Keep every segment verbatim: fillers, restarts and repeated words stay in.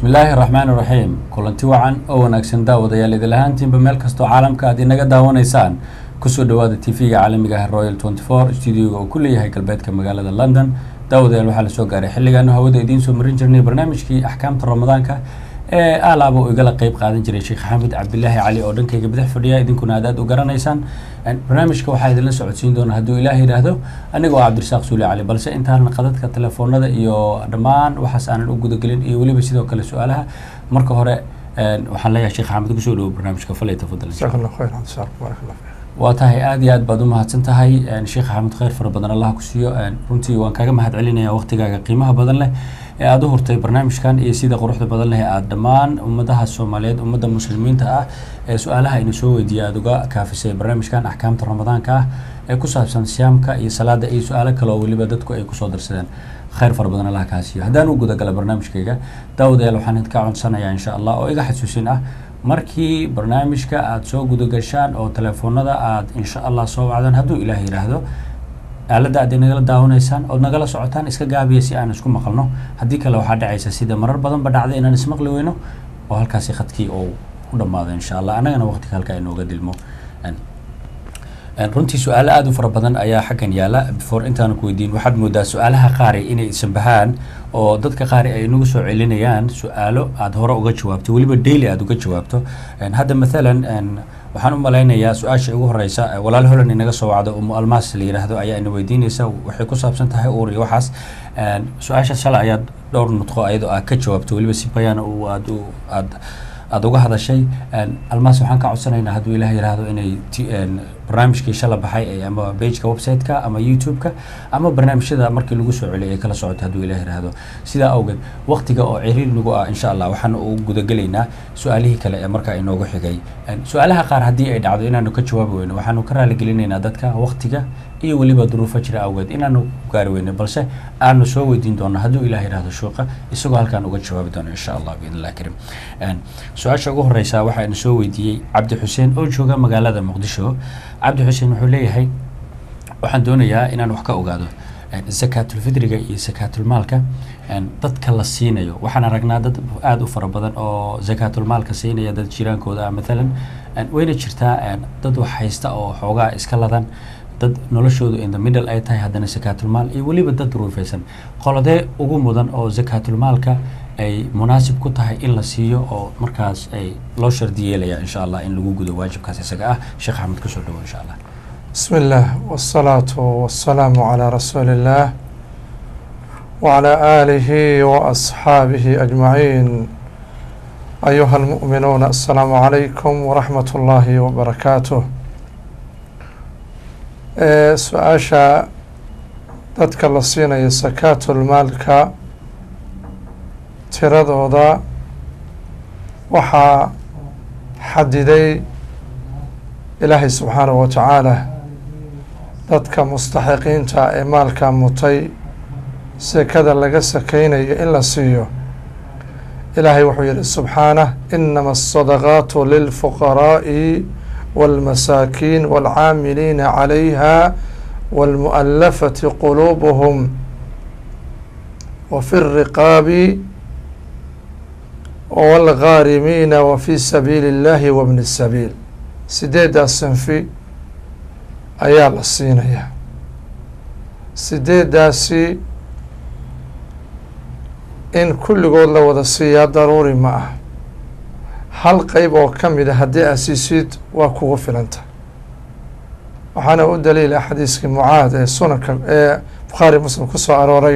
بسم الله الرحمن الرحيم كلنتي وعن أو نكسن داود يا لذي لهانتين بملك استو عالم كادي نجد داون إنسان كسر دواد تيفي عالمي جاه الرويال أربعة وعشرين استوديو وكل هاي البيت كمجال لندن داود يا الوحال سوق عاري حلي جانه هو ديدين سومرين جرني برنامج كي أحكام رمضان كا آه ألعبه ويقال قيب قادن جري الشيخ حامد عبد الله علي أردن كي بدح فريا إذن كنا عدد وقرن إنسان برنامج كواحد لنا سعودين دون هدو إلهي هذا أنا جو عبد الرزاق سولي علي بلس أنت هل نقدت كتلفون هذا يو دمان وحس أنا الأوجود قلين يولي بس يدو كل سؤالها مركو هراء وحلا يا شيخ حامد كسولو برنامج كفلي تفضل. جزاك الله خير عبد الرزاق بارك الله فيك. واتهي آد ياد بدو ما هتنتهي يعني شيخ حامد خير فربنا الله كسيو runtii waan kaaga mahad celinayaa waqtigaaga qiimaha badan leh ee aad u hortay barnaamijkan iyo sida quruxda badan leh aad dhamaan ummadaha Soomaaliyeed ummadda muslimiinta ah ee su'aalaha inoo soo weydiiyay aad uga kaafisay barnaamijkan ahkaamta Ramadaanka ah ee ku saabsan siyaamka iyo salaada iyo su'aalo kale oo waliba dadku ay ku soo darsadeen khayr far badan Allah ka siiyo hadaan u guda galay barnaamijkayga daawadayaal waxaan idinka codsanayaa insha Allah oo iga xasuusin ah markii barnaamijka aad soo guda gashaan oo telefoonada aad insha Allah soo wacdaan haduu Ilaahay yiraahdo aalada aad nagala daawanaysaan oo nagala socotaan iska gaabiya si aan isku maqalno hadii kale waxa dhacaysa sida marar badan ba dhacday inaan ismaqli weyno oo halkaas khadkii oo u dhamaado insha Allah anagana waqti halka inooga dilmo aan runtii su'aalo aad u fara badan ayaa xagan yaala before intaan ku weydiin waxaad moodaa su'aalaha qaar inay isbahaan oo dadka qaar ay nagu soo celinayaan su'aalo aad hore uga jawaabto waliba daily aad uga jawaabto hadda midalan waxaan u maleynayaa su'aasha ugu horeysa walaal holan inaga soo wacdo umu almaas la yiraahdo ayaa ina weydiinaysa waxay ku saabsan tahay uur iyo waxaas su'aasha shala ayaa dhowr nudqo ayadoo aad ka jawaabto waliba si bayaan oo aad aad aad uga hadashay almaas waxaan ka codsanaynaa haduu Ilaahay yiraahdo inay barnaamijkii shala baxay ama page-ka website-ka ama YouTube-ka ama barnaamijyada markii lagu soo celiyay kala socoto haduu Ilaahay yiraahdo sida awgeed waqtiga oo ciriir nagu ah insha Allah waxaan u guda galeynaa su'aalihii kale ee markaa inoogu xigay su'aalaha qaar hadii ay dhacdo inaanu ka jawaabi weyno waxaanu ka raali gelinaynaa dadka waqtiga iyo waliba duruufo jira awgeed inaanu gaar weyno balse aanu soo weydiin doono haduu Ilaahay yiraahdo shooqa isagoo halkaan uga jawaabi doono insha Allah biidhnillah karim su'aasha ugu horeysa waxa ina soo weydiiyay Cabdi Xuseen oo jooga magaalada Muqdisho Cabdi Xuseen wuxuu leeyahay waxaan doonayaa inaan wax ka ogaado zakatul fidriga iyo zakatul maalka dadka la siinayo waxaan aragnaa dad aad u fara badan oo zakatul maalka siinaya dad jiraankooda midalan wayna jirtaa dad wax haysta oo xoogaa iska ladan dad noloshoodu in the middle ay tahay hadana zakatul maal iyo waliba dad ruufaysan qoladee ugu mudan oo zakatul maalka ay munaasib ku tahay in la siiyo oo markaas ay loo shardiyeelaya insha Allah in lagu gudo waajibkaas isaga ah Sheekh Ahmed ku soo dhawo insha Allah بسم الله والصلاة والسلام على رسول الله وعلى آله وأصحابه أجمعين أيها المؤمنون السلام عليكم ورحمة الله وبركاته سؤاشا تذكر الصينة زكاة المال tiradooda waxaa xadiday Ilaahay subxaanahu wa tacaala dadka mustaxiqiinta ee maalka mutay sakada laga sakaynayo in la siiyo Ilaahay wuxuu yidhi subxaanah inama asadaqaatu lilfuqaraa'i waalmasaakiin waalcaamiliina calayha waalmu'allafati quluubuhum wafi الriqaabi والغارمين وفي سبيل الله وابن السبيل سديدا سنفي أيال الصينية سديدا سي إن كل قول لو ذا ضروري معه هل قيب وكم إذا هدي أسيسيد وكو فلنت وحنا أقول دليل حديث معاذ سنة بخاري مسلم كسو أروري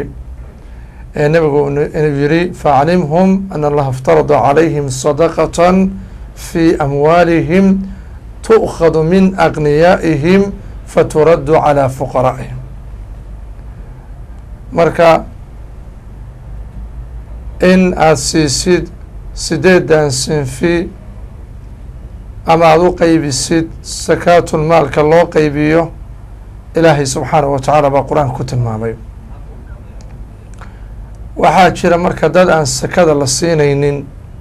النبي فعلمهم أن الله افترض عليهم صدقة في أموالهم تؤخذ من أغنيائهم فترد على فقرائهم مركا إن أسيسيد سديدا سنفي أما ذو قيب السيد زكاة المال كالله قيبيه إلهي سبحانه وتعالى بقرآن كتن مامي waxaa jira marka dad aan sakada la siinaynin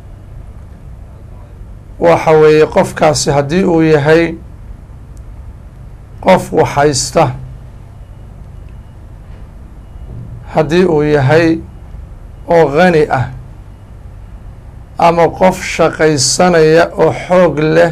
waxa weeye qofkaasi haddii uu yahay qof wax haysta haddii uu yahay oo qani ah ama qof shaqaysanaya oo xoog leh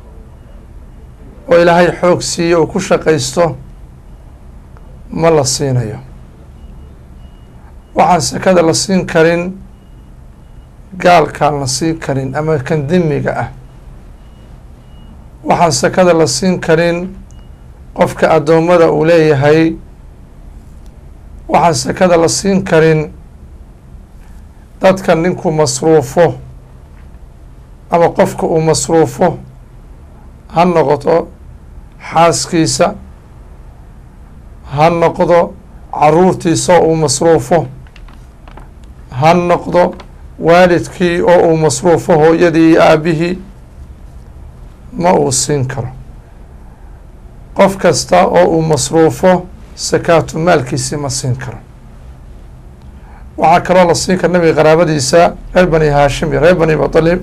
oo ilaahay xoog siiyo uu ku shaqaysto ma la siinayo. waxaan sakada la siin karin gaalkaan la siin karin ama kan dimiga ah. waxaan sakada la siin karin qofka addoommada uu leeyahay. waxaan sakada la siin karin dadka ninku masruufo ama qofka uu masruufo, ha noqdo xaaskiisa, ha noqdo caruurtiisa oo uu masruufo, ha noqdo waalidkii oo uu masruufo, hooyadii iyo aabihii, ma uu siin karo. qof kasta oo uu masruufo sakaatu maalkiisii ma siin karo. waxaa kaloo la siin kara nabiga qaraabadiisa reer bani haashim iyo reer bani mutalib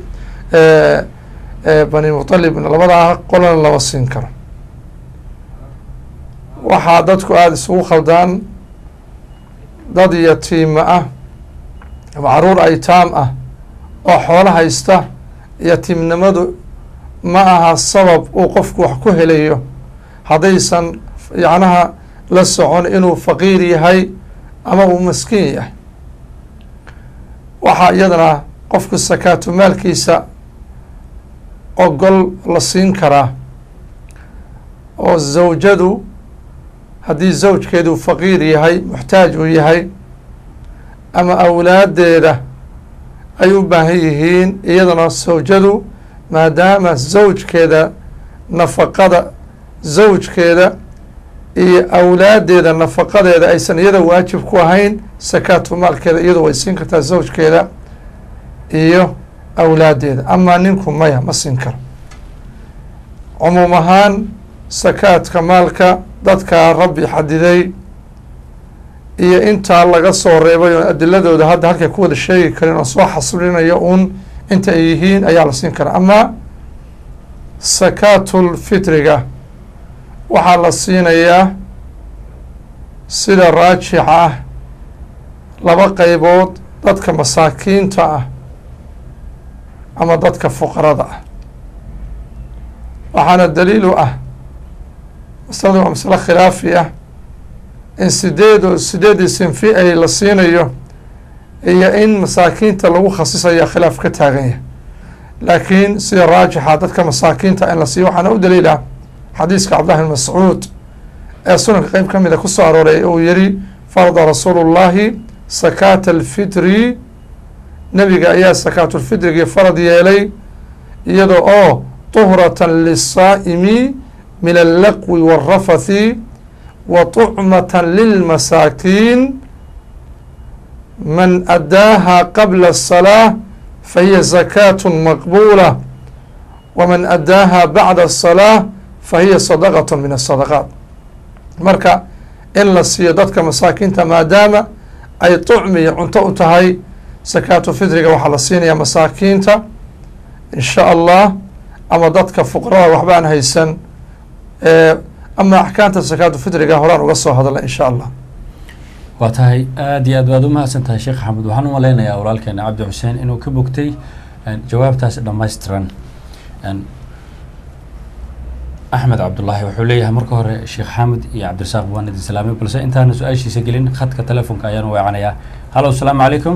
bani mutalibna labadaa qolana lama siin karo. waxaa dadku aada isugu khaldaan dad yatiima ah ama caruur aytaam ah oo xoolo haysta. yatiimnimadu ma aha sabab uu qofku wax ku helayo haddaysan yacnaha la socon inuu faqiir yahay ama uu maskiin yahay. waxaa iyadana qofku sakaatu maalkiisa ogol la siin karaa oo zawjadu haddii zawjkeedu faqiir yahay, muxtaaj uu yahay, ama awlaaddeeda ay u baahan yihiin, iyadana zawjadu maadaama zawjkeeda nafaqada zawjkeeda iyo awlaaddeeda nafaqadeeda aysan iyada waajib ku ahayn, sakaatu maalkeeda iyadu way siin kartaa zawjkeeda iyo awlaaddeeda. amaa ninku maya ma siin karo. cumuum ahaan sakaadka maalka dadkaa rabbi xadiday iyo intaa laga soo reebay oo adiladooda hadda halkay ku wada sheegi karin oo soo xaslinayo uun inta ay yihiin ayaa la siin karaa. ama sakaatul fitriga waxaa la siinayaa sida raajixa ah laba qeybood, dadka masaakiinta ah ama dadka fuqarada ah. waxaana daliil u ah masaladu waa masalo khilaafi ah in sideed sideedii sinfi ay la siinayo iyo in masaakiinta lagu khasisaya khilaaf ka taagan yahay. laakiin sida raajixa dadka masaakiinta in la siiyo waxaana u daliila xadiiska cabdillahi bin mascuud ee sunanka qeyb ka mida ku soo arooray uu yihi farada rasuulu llahi sakaata alfitri, nebiga ayaa sakaatulfitrigii farad yeelay iyadoo oo tuhratan lisaa'imi min allaqwi wاlrafathi wa tucmatan lilmasaakiin man adaaha qabla الsalaaة fahiya zakaat maqbula waman adaaha bacda الsalaaة fahiya sadaqaة min asadaqaat. marka in la siiyo dadka masaakiinta maadaama ay tucmi iyo cunto u tahay, sakaatu fitriga waxaa la siinayaa masaakiinta in sha allah, ama dadka fuqarada waxba aan haysan. ama axkaamta sakaatu fitriga horaan uga soo hadalna in sha allah. waa tahay aada iyo aad baad u mahadsan tahay sheekh axmed. waxaan u malaynayaa walaalkeena cabdi xuseen inuu ka bogtay jawaabtaas dhammaystiran. axmed cabdullaahi wuxuu leeyahay marka hore sheekh xamed iyo cabdirasaaq waan idin salaamay, balse intaana su-aashiisa gelin khadka telefonka ayaanu weecanayaa. halo asalaamu calaykum.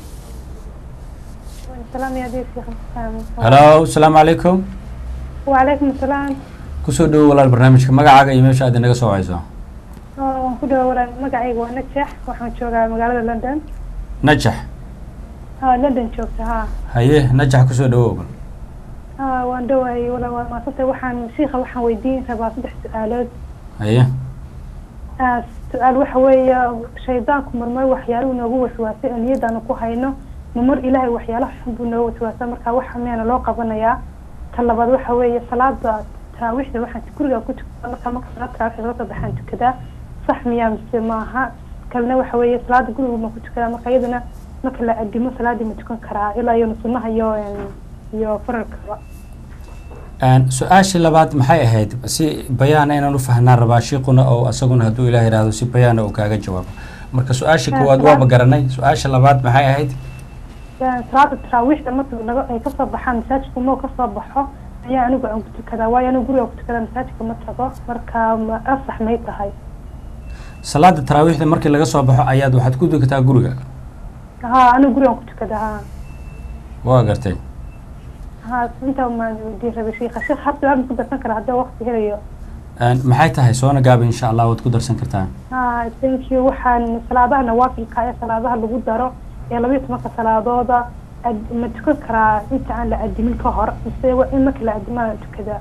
halo asalaamu calaykum. wacalaykum asalaam. kusoo dhawo walaal barnaamijka, magacaaga iyo meesha aad inaga soo wacayso. waan ku dhawo walaal, magacayga waa najax, waxaan joogaa magaalada london. najax ha london joogta. ha haye najax kusoo dhawo. ha waan dhawaayay walaal, waa maasantay. waxaan shiikha waxaan weydiin rabaa saddex su-aalood. haye su-aal waxa weeye shaydaanku marmar waxyaaluhu noogu waswaasay oo niyadaanu ku hayno, mamar ilaahay waxyaalaha xun buu noogu waswaasa, marka waxa meena loo qabanayaa. ta labaad waxa weeye salaada taawixda waxaan guriga ku tukadaa, marka marka salaada taawixda la baxaan tukadaa, sax miyaa mise maaha? kalena waxa weeye salaada guriga ma ku tukadaa, marka iyadana marka la adimo salaadii ma tukan karaa ilaa iyo sunnaha iyo iyo faralkaba. su-aashii labaad maxay ahayd? si bayaana inaan u fahnaan rabaa shiiquna oo isaguna hadduu ilaah yidhaahdo si bayaana uu kaaga jawaabo. marka su-aashii koowaad waaba garanay, su-aasha labaad maxay ahayd? salaada taraawiixda marka laga ay kasoo baxaan masaajidka moo kasoo baxo ayaa anigu aan ku tukadaa waayo anigu guriga ku tukadaa masaajidka ma tago marka ma asax may tahay salaada taraawiixda markii laga soo baxo ayaad waxaad ku tukataa guriga ha anigu guriga ku tukadaa ha waa gartay ha inta ma diin rabay sheekha sheekh habta aan ku darsan karaa hadda waqti helayo maxay tahay soona gaaba insha allah waad ku darsan kartaa ha thank you waxaan salaadaha nawaafilka ee salaadaha lagu daro ee laba iyo tobanka salaadooda ma tukan karaa inta aan la adimin ka hor mise in marka la adimaa tukadaa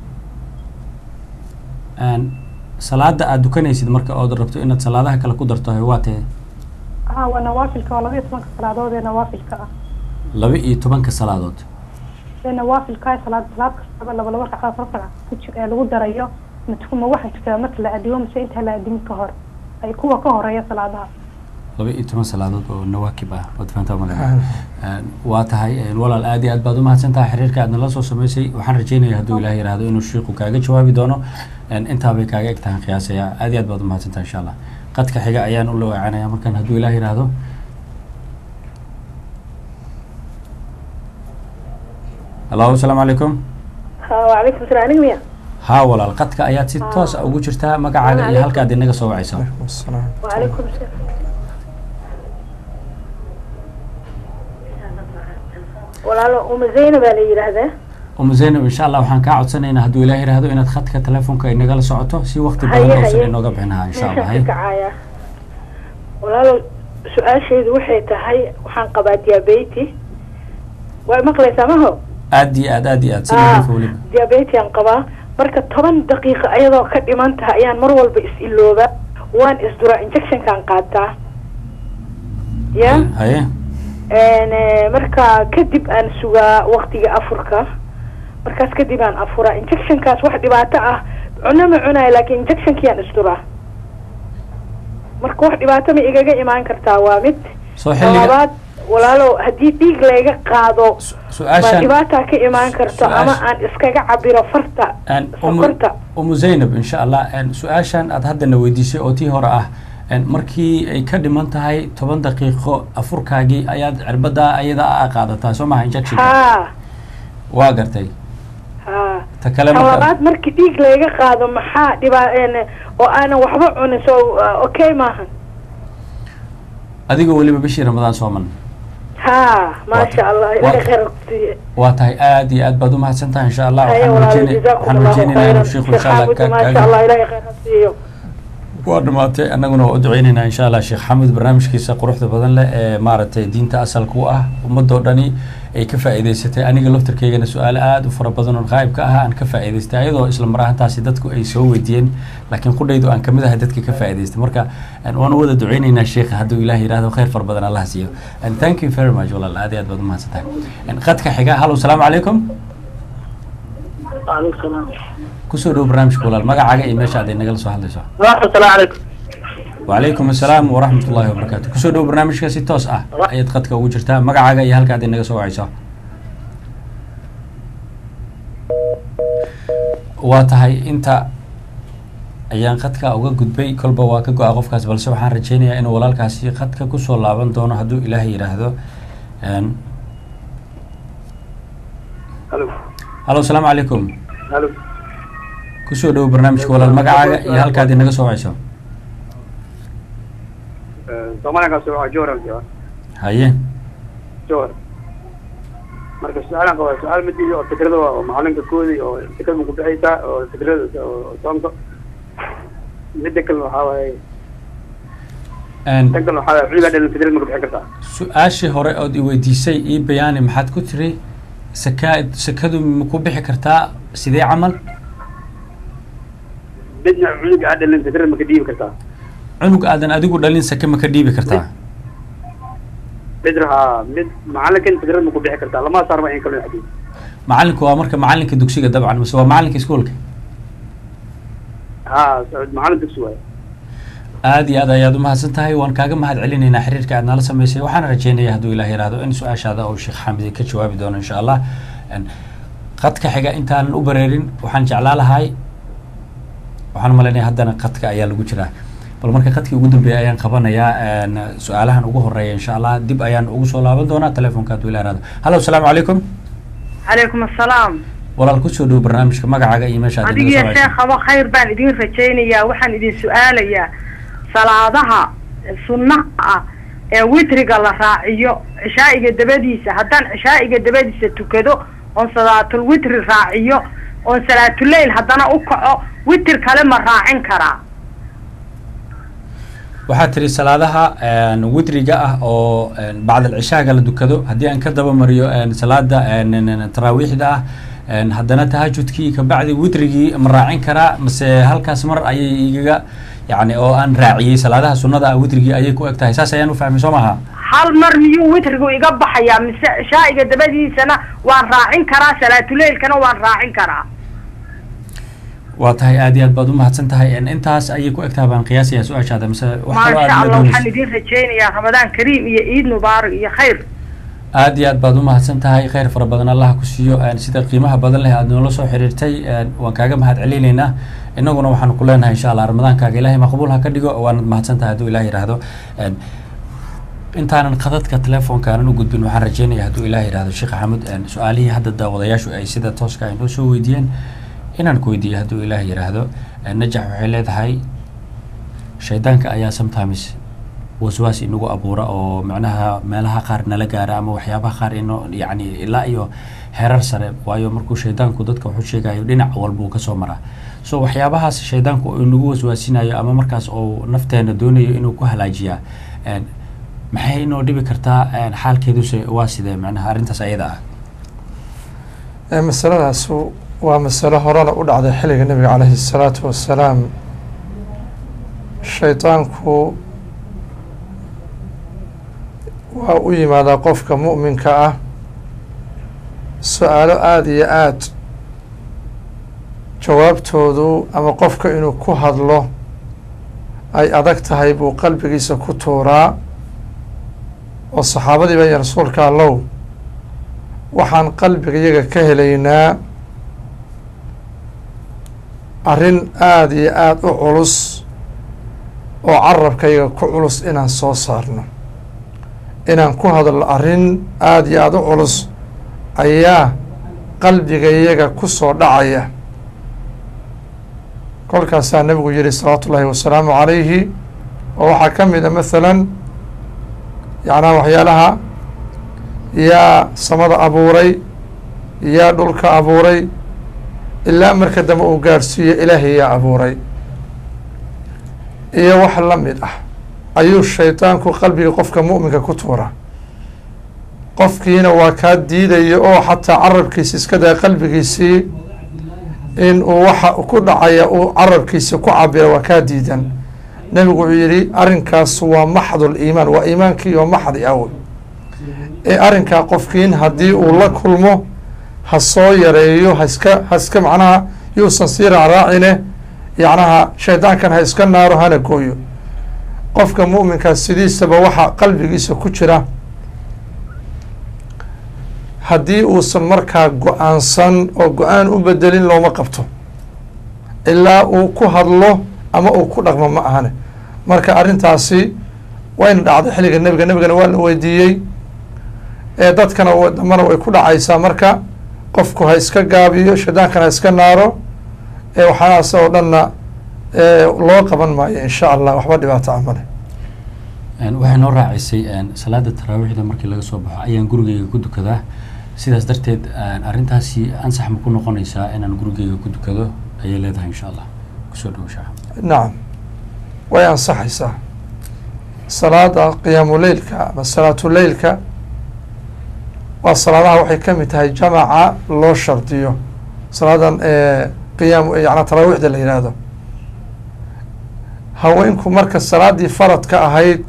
salaada aad dukanaysid marka ood rabto inaad salaadaha kale ku darto waa tahay ha waa nawaafilka waa laba iyo tobanka salaadood ee nawaafilka ah laba iyo tobanka salaadood ee nawaafilka salaad salaad kasta laba laba rakac afar rakac ku jir ee lagu darayo ma tukuma waxaan tukadaa marka la adimo mise inta la adimin ka hor ay kuwa ka horeeya salaadaha laba iyo toban salaadood oo nawaakib ah waad fahantaa malaha waa tahay walaal aad iyo aad baad u mahadsan tahay xiriirka aad nala soo samaysay waxaan rajaynayaa hadduu ilaahay yiraahdo inuu sheekhu kaaga jawaabi doono intaa bay kaaga eg tahay qiyaasaya aad iyo aad baad u mahadsan tahay insha allah qadka xiga ayaan u lawaacanaya markaan hadduu ilaahay yiraahdo hallo asalaamu calaykum وعليكم السلام عليكم يا ها walaal qadka ayaad si toos ah ugu jirtaa magacaaga iyo halkaad inaga soo wacayso وعليكم السلام walaalo uma Zaynab baa la yiraahdaa uma Zaynab insha Allah waxaan ka codsanaynaa hadduu ilaahay yiraahdo inaad khadka telefoonka inaga la socoto si waqti badan oo inooga bixinaha insha Allah hay walaalo su'aasheedu waxay tahay waxaan qabaa diabetes way maqlaysaa maho aad iyo aad aad iyo aad sidii fuuliba diabetes aan qabaa marka toban daqiiqo ayadoo ka dhiman tahay ayaan mar walba is ilooba waan isdura injection kan qaataa ya haye een marka kadib aan sugaa waqtiga afurka markaas kadib aan afura injection kaas wax dhibaato ah cunno ma cunaay laakiin injection kiyaan isdura marka wax dhibaato ma igaga imaan kartaa waa mid soo xilliga walaalo hadii dhiig laga qaado su'aashan dhibaato ka imaan karto ama aan iskaga cabiro farta sokorta umu Zaynab insha Allah su'aashan aad hadda weydiisay oo tii hore ah markii ay ka dhiman tahay toban daqiiqo afurkaagii ayaad cirbada ayada qaadataa soo ma injection ha waa gartay ha ta kale marka markii dhiig laga qaado maxaa dhibaato oo aan waxba cunin soo okay maahan adiga waliba bishii ramadaan sooman ha ma sha Allah ilaahay khayr waa tahay aad iyo aad baad u mahadsantahay insha Allah waxaan rajaynaynaa inuu sheekhu insha Allah ka ma sha Allah ilaahay khayr siiyo waa dhamaatay annaguna waa u duceynaynaa insha Allah sheekh Xamed barnaamijkiisa quruxda badan leh ee maaragtay diinta asalka u ah ummadoo dhani ay ka faa'iideysatay aniga laftarkeygana su'aal aad u fara badan oo qaayb ka ah aan ka faa'iideystay ayadoo isla marahantaasi dadku ay soo weydiiyeen laakiin qudhaydu aan kamid ahay dadka ka faa'iideystay marka waan wada duceynaynaa sheekh hadduu ilaahay yiraahdo khayr far badan Allah siiyo and thank you very much walaal aad iyo aad baad u mahadsantahay qadka xiga hallo salaamu calaykum وعليكم السلام kusoo dhow barnaamijka walaal magacaaga iyo meesha aad inaga la soo hadlayso السلام عليكم وعليكم السلام ورحمة الله وبركاته kusoo dhow barnaamijka si toos ah ayaad qadka ugu jirtaa magacaaga iyo halka aad inaga soo wacayso waa tahay inta ayaan qadka uga gudbay kolba waa ka go'a qofkaas balse waxaan rajaynayaa inuu walaalkaasi qadka kusoo laaban doono hadduu ilaahay yiraahdo الو hallo salaamu calaykum الو kusoo dhow barnaamijka walaal magacaaga iyo halka aad inaga soo wacayso Soomaaliga soo joora joora haye joora marka su'aalan qaba su'aal mid iyo fikrado oo macalinka koodi oo fikrado ku bixaysa oo fikrado soomka midda kale waxa waaye een tan waxa ciidan dhalin fikrado ma ku bixin kartaa su-aashii hore ood i weydiisay ii bayaani maxaad ku tiri sakaad sakadu ma ku bixi kartaa sidee camal midna cunug aad dhalin fikrado ma ka dhiibi kartaa cunug aadan adigu dhalin sake ma ka dhiibi kartaa fikraha mid macalinkan fikrado ma ku bixi kartaa lama saarba in kale xadiis macalinku waa marka macalinka dugsiga dabcan mise waa macalinka iskuulka ha macalin dugsi waay aad iyo aad ayaad u mahadsan tahay waan kaaga mahad celinaynaa xiriirka aad nala samaysay waxaan rajaynayaa hadduu ilaah yiraahdo in su-aashaada oo sheekh xamid ka jawaabi doono insha Allah qadka xiga intaanan u bareerin waxaan jeclaa lahay waxaan malaynayaa haddana qadka ayaa lagu jiraa bal marka khadkii ugu dambeeyay ayaan qabanayaa su-aalahan ugu horeeya insha allah dib ayaan ugu soo laaban doonaa telefonka hadduu ila araado. hallo asalaamu calaykum. calaykum assalaam. walaal kusoo dhow barnaamijka magacaaga iyo meesha aad adiga iyo sheekhaba khayr baan idin rajaynayaa. waxaan idin su-aalayaa salaadaha sunnaha ah ee witriga la raaciyo cishaa'iga dabadiisa, haddaan cishaa'iga dabadiisa tukado oon salaatul witri raaciyo oon salaatuleyl haddana u kaco witr kale ma raacin karaa? waxaad tiri salaadaha witriga ah oo bacdal cishaaga la dukado haddii aan ka daba mariyo salaada taraawiixda ah haddana tahajudkii kabacdi witrigii ma raacin karaa mase halkaas mar ayay igaga yani oo aan raaciyey salaadaha sunnada ah witrigii ayay ku eg tahay? saas ayaan u fahmay soo maha? hal mar miyuu witrigu iga baxayaa mise cishaa'iga dabadiisana waan raacin karaa, salaatuleylkana waan raacin karaa? waa tahay aad iyo aad baad umahadsan tahay. intaas ayay ku eg tahay baan qiyaasaya su-aashaada mise maasha allah waxaan idin rajaynayaa ramadaan kariim iyo ciid mubaarak iyo khayr. aad iyo aad baad umahadsan tahay, khayr fara badan allah ku siiyo. sida qiimaha badan leh aad noola soo xiriirtay waan kaaga mahad celinaynaa. inaguna waxaan ku leenahay insha allah ramadaankaaga ilaahay maqbuul ha ka dhigo. waanad mahadsan tahay hadduu ilaah yidhaahdo. intaanan khadadka telefoonka aanan u gudbin waxaan rajeynaya hadduu ilaah yidhaahdo sheekh axmed su-aalihii hadda daawadayaashu ay sida tooska ay noo soo weydiiyeen inaan ku weydiiyo hadduu ilaah yidhaahdo. najax waxay leedahay shaydaanka ayaa sometimes waswaas inagu abuura oo macnaha meelaha qaar nala gaara ama waxyaabaha qaar inoo yani ilaa iyo herar sare, waayo markuu shaydaanku dadka wuxuu sheegayo dhinac walba uu kasoo maraa. so waxyaabahaas shaydaanku inagu waswaasinayo ama markaas oo nafteena doonayo inuu ku halaajiyaa maxay inoo dhibi kartaa? xaalkeeduse waa sidee macnaha arrintaas ayada ah? masaladaas waa masalo horena u dhacday xilliga nebiga calayhi الsalaatu wassalaam. shaydaanku waa u yimaadaa qofka mu'minka ah su-aalo aada iyo aad jawaabtoodu ama qofka inuu ku hadlo ay adag tahay buu qalbigiisa ku tuuraa. oo saxaabadii baya rasuulka allow waxaan qalbigayaga ka helaynaa arrin aada iyo aada u culus oo carabkayaga ku culus inaan soo saarno, inaan ku hadlo arrin aada iyo aada u culus ayaa qalbigayaga ku soo dhacaya. kolkaasaa nebigu yihi salawaatu ullaahi wasalaamu calayhi oo waxaa ka mid a mathalan yacnaa waxyaalaha yaa samada abuuray, yaa dhulka abuuray, ilaa marka dambe uu gaadhsiiyo ilaahay yaa abuuray iyo wax la mid ah ayuu shaydaanku qalbiga qofka mu'minka ku tuura. qofkiina waa kaa diidaya oo xataa carabkiisi iska daa qalbigiisii in uu waxa ku dhacaya uu carabkiisi ku cabira waa kaa diidan. nebigu wuxuu yidhi arrinkaas waa maxdul iimaan, waa iimaankii oo maxdi aw ee arrinkaa qofkiin haddii uu la kulmo ha soo yareeyo, haska haska macnaha yuusan sii raacraacine yacnaha shaydaankan ha iska naaro hana gooyo. qofka mu'minkaas sidiisaba waxa qalbigiisa ku jira haddii uusan markaa go-aansan oo go-aan u bedelin looma qabto ilaa uu ku hadlo ama uu ku dhaqmo ma ahane. marka arrintaasi wayna dhacday xilliga nebiga, nebigana waa la weydiiyey ee dadkana dambana way ku dhacaysaa. marka qofku ha iska gaabiyo, shaydaankana ha iska naaro ee waxaas oo dhanna loo qaban maayo insha allah, waxba dhibaato ah male. waxay noo raacisay salaada taraawiixda markii laga soo baxo ayaan gurigeyga ku dukadaa, sidaas darteed arrintaasi ansax ma ku noqonaysaa inaan gurigeyga ku dukado ayay leedahay insha allah. kusoo dhawashaa. nacam way ansaxaysaa. salaada qiyaamu leylka ama salaatu leylka waa salaadaha waxay ka mid tahay jamaca loo shardiyo. salaadan qiyaam yana taraawiixda la yihahdo, haweenku marka salaadii faradka ahayd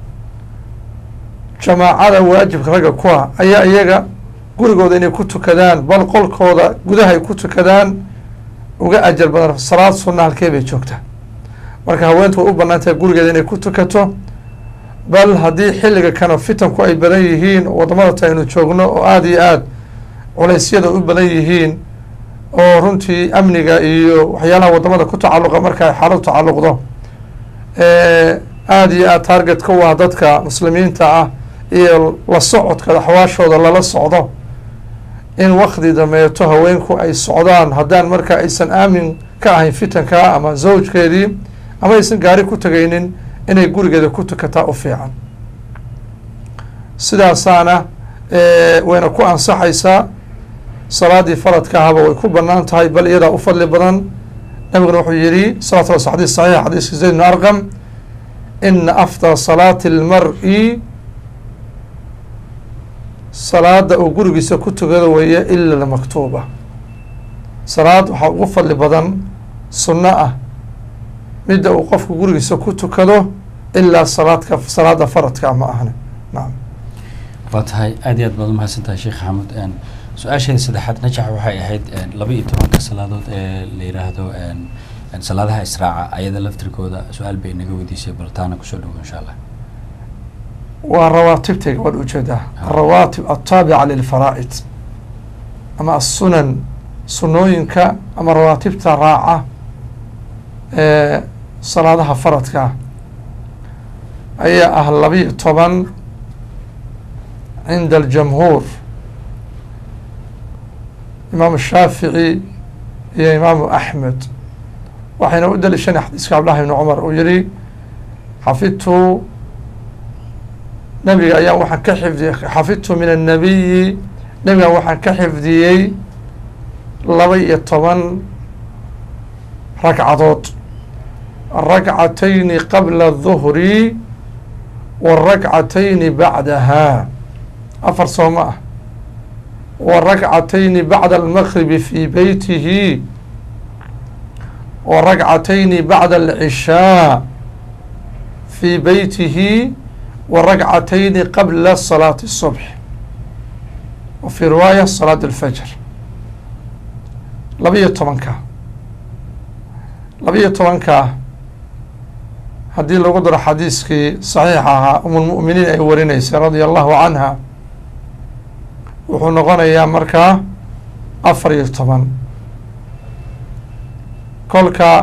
jamaacada waajibka ragga ku ah ayaa iyaga gurigooda inay ku tukadaan bal qolkooda gudaha ay ku tukadaan uga ajar badan. salaad sunna halkee bay joogtaa. marka haweentu way u banaan tahay gurigeeda inay ku tukato, bal haddii xilliga kana fitanku ay badan yihiin wadamada ta aynu joogno oo aada iyo aada culeysyada u badan yihiin oo runtii amniga iyo waxyaalaha wadamada ku tacalluqa marka ay xaaladu tacalluqdo aada iyo aad targetka u ah dadka muslimiinta ah iyo la socodka axwaashooda lala socdo in wakti dameeto haweenku ay socdaan haddaan marka aysan aamin ka ahayn fitanka ama zawjkeedii ama aysan gaari ku tegaynin inay gurigeeda ku tukataa u fiican sidaasaana wayna ku ansaxaysaa salaadii faradka ahaba way ku banaan tahay bal iyadaa u fadli badan nabiguna wuxuu yihi salawatu lla xadis saxiix xadiiska zayd bn arqam ina afdal salaati اlmar-i salaada uu gurigiisa ku tukado weeye ila lmaktuuba salaad waxaa ugu fadli badan sunno ah midda uu qofku gurigiisa ku tukado ilaa salaadka salaada faradka ma ahne nacam waa tahay aad iyo aad baad umahadsan tahay sheekh xamuud su-aasheeda saddexaad najax waxay ahayd laba iyo tobanka salaadood ee la yiraahdo salaadaha israaca ayada laftirkooda su-aal bay inaga weydiisay baltaana kusoo dhowo insha allah waa rawaatibtay gabadh ujeedaa arawaatib altaabica lilfaraa'id ama assunan sunooyinka ama rawaatibta raaca ee salaadaha faradka ayaa ah labiyo toban cinda aljamhuur imaamu shaafici iyo imaamu axmed waxayna u daliishanay xadiiska cabdillahi ibni cumar uu yihi xafidtu nabiga ayaa waxaan ka xifdiyey xafidtu min annabiyi nabigan waxaan ka xifdiyey laba iyo toban ragcadood ragcatayni qabla aلduhri wاragcatayni bacdaha afar soo ma ah wragcatayni bacda almagribi fi beytihi wragcatayni bacda alcishaa fi beytihi wragcatayni qabla salaati الصubx wa fi riwaaya salaat اlfajr laba iyo tobanka laba iyo tobanka haddii lagu daro xadiiskii saxiixa ahaa um lmu'miniin ay warinaysay radia allahu canha wuxuu noqonayaa markaa afar iyo toban kolka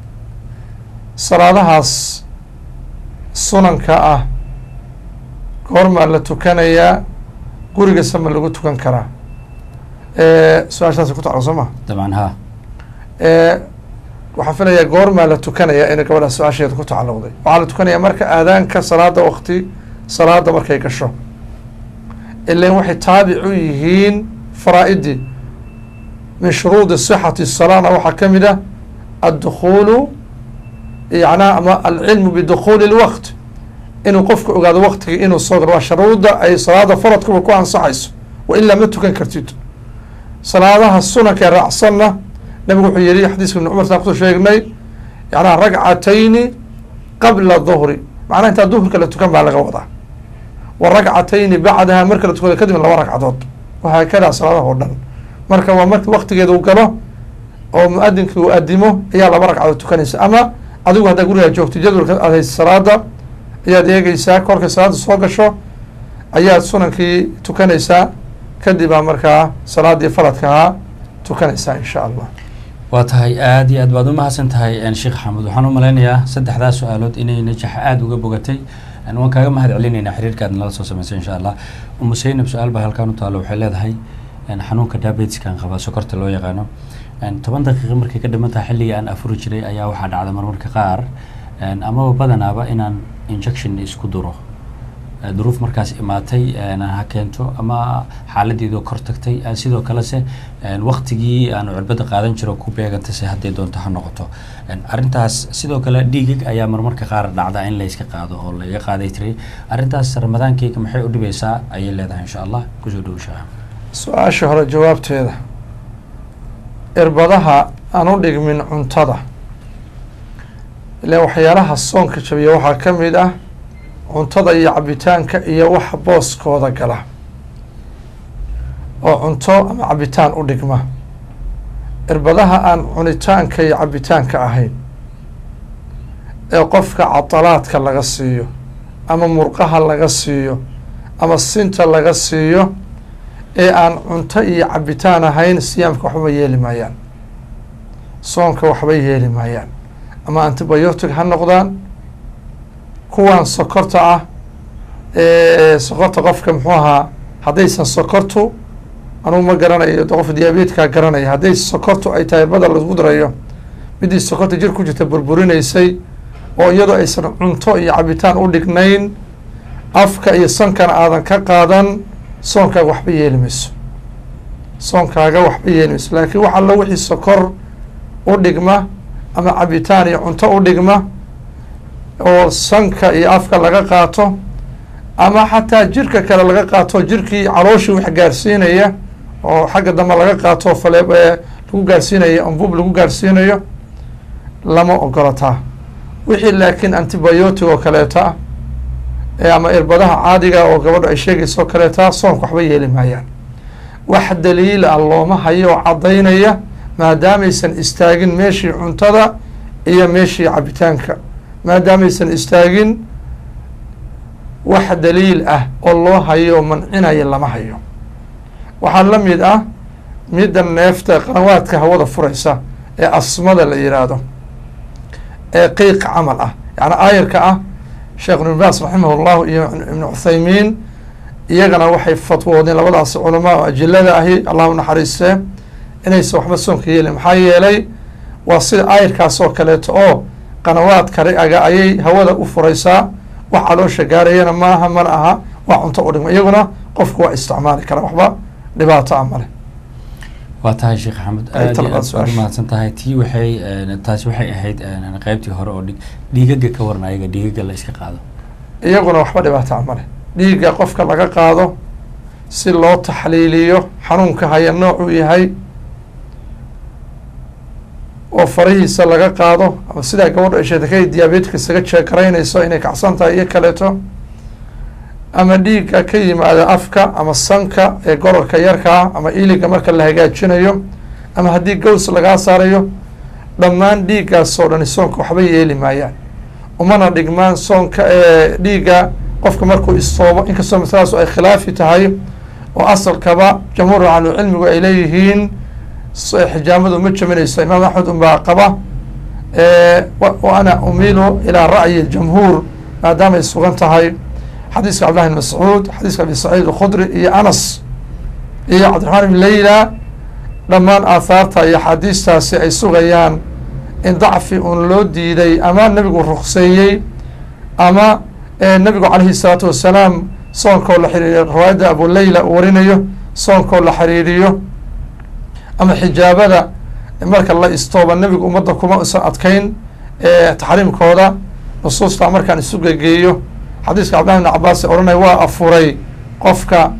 salaadahaas sunanka ah goormaa la tukanayaa guriga sama lagu tukan karaa su-aashaasi ku taclo soo ma dabcan ha waxaan filayaa goormaa la tukanayaa inay gabadha su-aasheeda ku tacalluqday waxaa la tukanayaa marka aadaanka salaada wakti salaada markay gasho ilan waxay taabic u yihiin faraa-idii min shuruudi sixati salaana waxaa ka mid ah addukhuulu yacnaa ama alcilmu bidukhuuli lwaqt inuu qofku ogaado waktiga inuu soo galo waa sharuuda ay salaada faradkuba ku ansaxayso wa ilaa ma tukan kartid salaadaha sunanka ee raacsanna nabigu wuxuu yihi xadiiska ibn cumar saan kusoo sheegnay yacnaa ragcatayni qabla duhri macnaha intaa duhurka la tukan baa laga wadaa wa ragcatayni bacdaha marka la tukado kadib laba ragcadood wahaakadaa salaadaha oo dhan marka waa marki waktigeeda uu galo oo mu-adinki uu adimo ayaa laba ragcadood tukanaysa ama adigu haddaa gurigaa joogto jadwalka aad haysa salaada ayaad eegeysaa korkay salaada soo gasho ayaad sunankii tukanaysaa kadibaa markaa salaadii faradkahaa tukanaysaa insha allah waa tahay aada iyo aad baad umahadsan tahay sheekh xamuud waxaan u malaynayaa saddexdaas su-aalood inay najax aada uga bogatay waan kaaga mahad celinaynaa xiriirkaadna lala soo samaysay insha allah umu saynab su-aal baa halkaan u taalo waxay leedahay xanuunka diabeteskan qabaa sokorta loo yaqaano toban daqiiqa markay ka dhiman tahay xilligii aan afuri jiray ayaa waxaa dhacda marmarka qaar amaba badanaaba inaan injection isku duro duruuf markaas imaatay ha keento ama xaaladeedoo kor tagtay sidoo kalese waktigii aanu cirbada qaadan jiro ku beegantase hadday doonto ha noqoto arrintaas sidoo kale dhiigag ayaa marmarka qaar dhacda in layska qaado oo laga qaaday tiray arrintaas ramadaankeyga maxay u dhibaysaa ayay leedahay insha allah kusoo dhowshaa su-aasha hore jawaabteeda irbadaha aan u dhigmin cuntada ilaan waxyaalaha soonka jabiya waxaa ka mid ah cuntada iyo cabitaanka iyo waxa booskooda gala oo cunto ama cabitaan u dhigma irbadaha aan cunitaanka iyo cabitaanka ahayn ee qofka cadalaadka laga siiyo ama murqaha laga siiyo ama sinta laga siiyo ee aan cunto iyo cabitaan ahayn siyaamka waxba yeeli maayaan soonka waxbay yeeli maayaan ama antibiotic ha noqdaan kuwan sokorta ah sokorta qofka muxuu ahaa haddaysan sokortu anugu ma garanayo qof diabetka garanaya hadday sokortu ay tahay irbada lagu darayo midii sokorta jir ku jirta burburinaysay oo iyadoo aysan cunto iyo cabitaan u dhignayn afka iyo sankana aadan ka qaadan soonkaaga waxba yeeli mayso soonkaaga waxba yeeli mayso laakiin wax allo wixii sokor u dhigma ama cabitaan iyo cunto u dhigma oo sanka iyo afka laga qaato ama xataa jirka kale laga qaato jirkii calooshii wax gaarsiinaya oo xagga dambe laga qaato fale lagu gaarsiinayo ambub lagu gaarsiinayo lama ogolataa wixii laakiin antibiotic oo kaleeta ama irbadaha caadiga oo gabadho ay sheegaysa oo kaleeta soonka waxba yeeli maayaan wax daliil ah looma hayo oo caddaynaya maadaamaysan istaagin meeshii cuntada iyo meeshii cabitaanka maadaamaysan istaagin wax daliil ah oo loo hayo mancinaya lama hayo waxaa la mid ah midda neefta qanawaadka hawada furaysa ee asmada la yiraahdo ee qiiq camal ah yani aayarka ah sheekh ibn baas raximah llahu iyo ibn cuthaymiin iyagana waxay fatwoodeen labadaasi culamaa oo ajilada ahi allahu naxariistee inaysan waxba soonka yeelin maxaa yeelay waa sida aayarkaas oo kaleeto oo qanawaadka ri-aga ayay hawada u furaysaa wax caloosha gaarayana maaha mana aha waa cunto u dhigma iyaguna qofku waa isticmaali kara waxba dhibaato a male waa tahay sheekh axmed aad iyo aad baad umahadsan tahay tii waxay taasi waxay ahayd qeybtii hore oo dhiigaga ka waran ayaga dhiigaga la iska qaado iyaguna waxba dhibaato a male dhiigga qofka laga qaado si loo taxliiliyo xanuunka haya noocuu yahay oo farahiisa laga qaado ama sidaa gabadho ay sheetakay diabetka isaga jeekaraynayso inay kacsan tahay iyo kaleeto ama dhiigga ka yimaada afka ama sanka ee gororka yarkaa ama iliga marka la hagaajinayo ama haddii gaws lagaa saarayo dhammaan dhiiggaas oo dhani soonka waxba yeeli maayaan umana dhigmaan soonka ee dhiigga qofka markuu istoobo inkastoo masaladaas ay khilaafi tahay oo asalkaba jamhuur ahlucilmigu ay leeyihiin xijaamadu ma jaminayso imaam axmed unbaa qaba wa ana umilu ilaa ra'yi jamhuur maadaamay sugan tahay xadiiska cabdillahi bn mascuud xadiiska abi saciid alkhudri iyo anas iyo cabdiraxmaan ibn layla dhammaan aathaarta iyo axaadiistaasi ay sugayaan in dacfi un loo diiday ama nebigu rukseeyey ama nebigu calayhi salaatu wasalaam soonkoo la xiriiriyo riwaayadda abu layla uu warinayo soonkoo la xiriiriyo ama xijaabada marka la istooba nebigu ummadda kuma usan adkayn taxriimkooda nusuusta markaan isu gegeeyo xadiiska cabdillahi bn cabaas odhanaya waa afuray qofka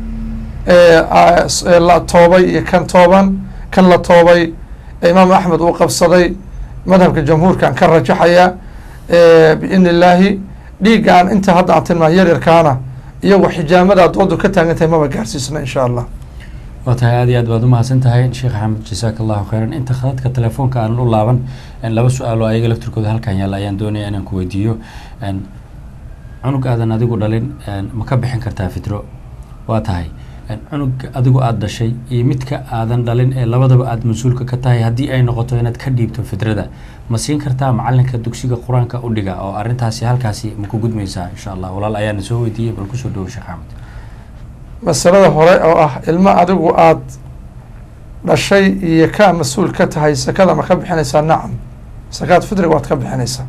la toobay iyo kan tooban kan la toobay imaam axmed uu qabsaday madhabka jamhuurkaan ka rajaxaya biidni illaahi dhiiggaan inta hadda aan tilmaan yaryarkaana iyagu xijaamada doodu ka taagan tahay maba gaarsiisna insha allah waa tahay aad iyo aad baad umahadsan tahay sheekh axmed jasaaka allahu khayran inta khadadka telefoonka aanan u laaban laba su-aal oo ayaga laftirkooda halkan yaalla ayaan doonaya inaan ku weydiiyo cunug aadan adigu dhalin ma ka bixin kartaa fitro waa tahay cunug adigu aada dhashay iyo midka aadan dhalin ee labadaba aada mas-uulka ka tahay haddii ay noqoto inaad ka dhiibto fitrada ma siin kartaa macalinka dugsiga qur-aanka u dhiga oo arrintaasi halkaasi ma ku gudmaysaa insha allah walaal ayaana soo weydiiyey bal kusoo dhawo sheekh axmed masalada hore oo ah ilmo adigu aada dhashay iyo kaa mas-uul ka tahay sakada ma ka bixinaysaa nacam sakaad fitriga waad ka bixinaysaa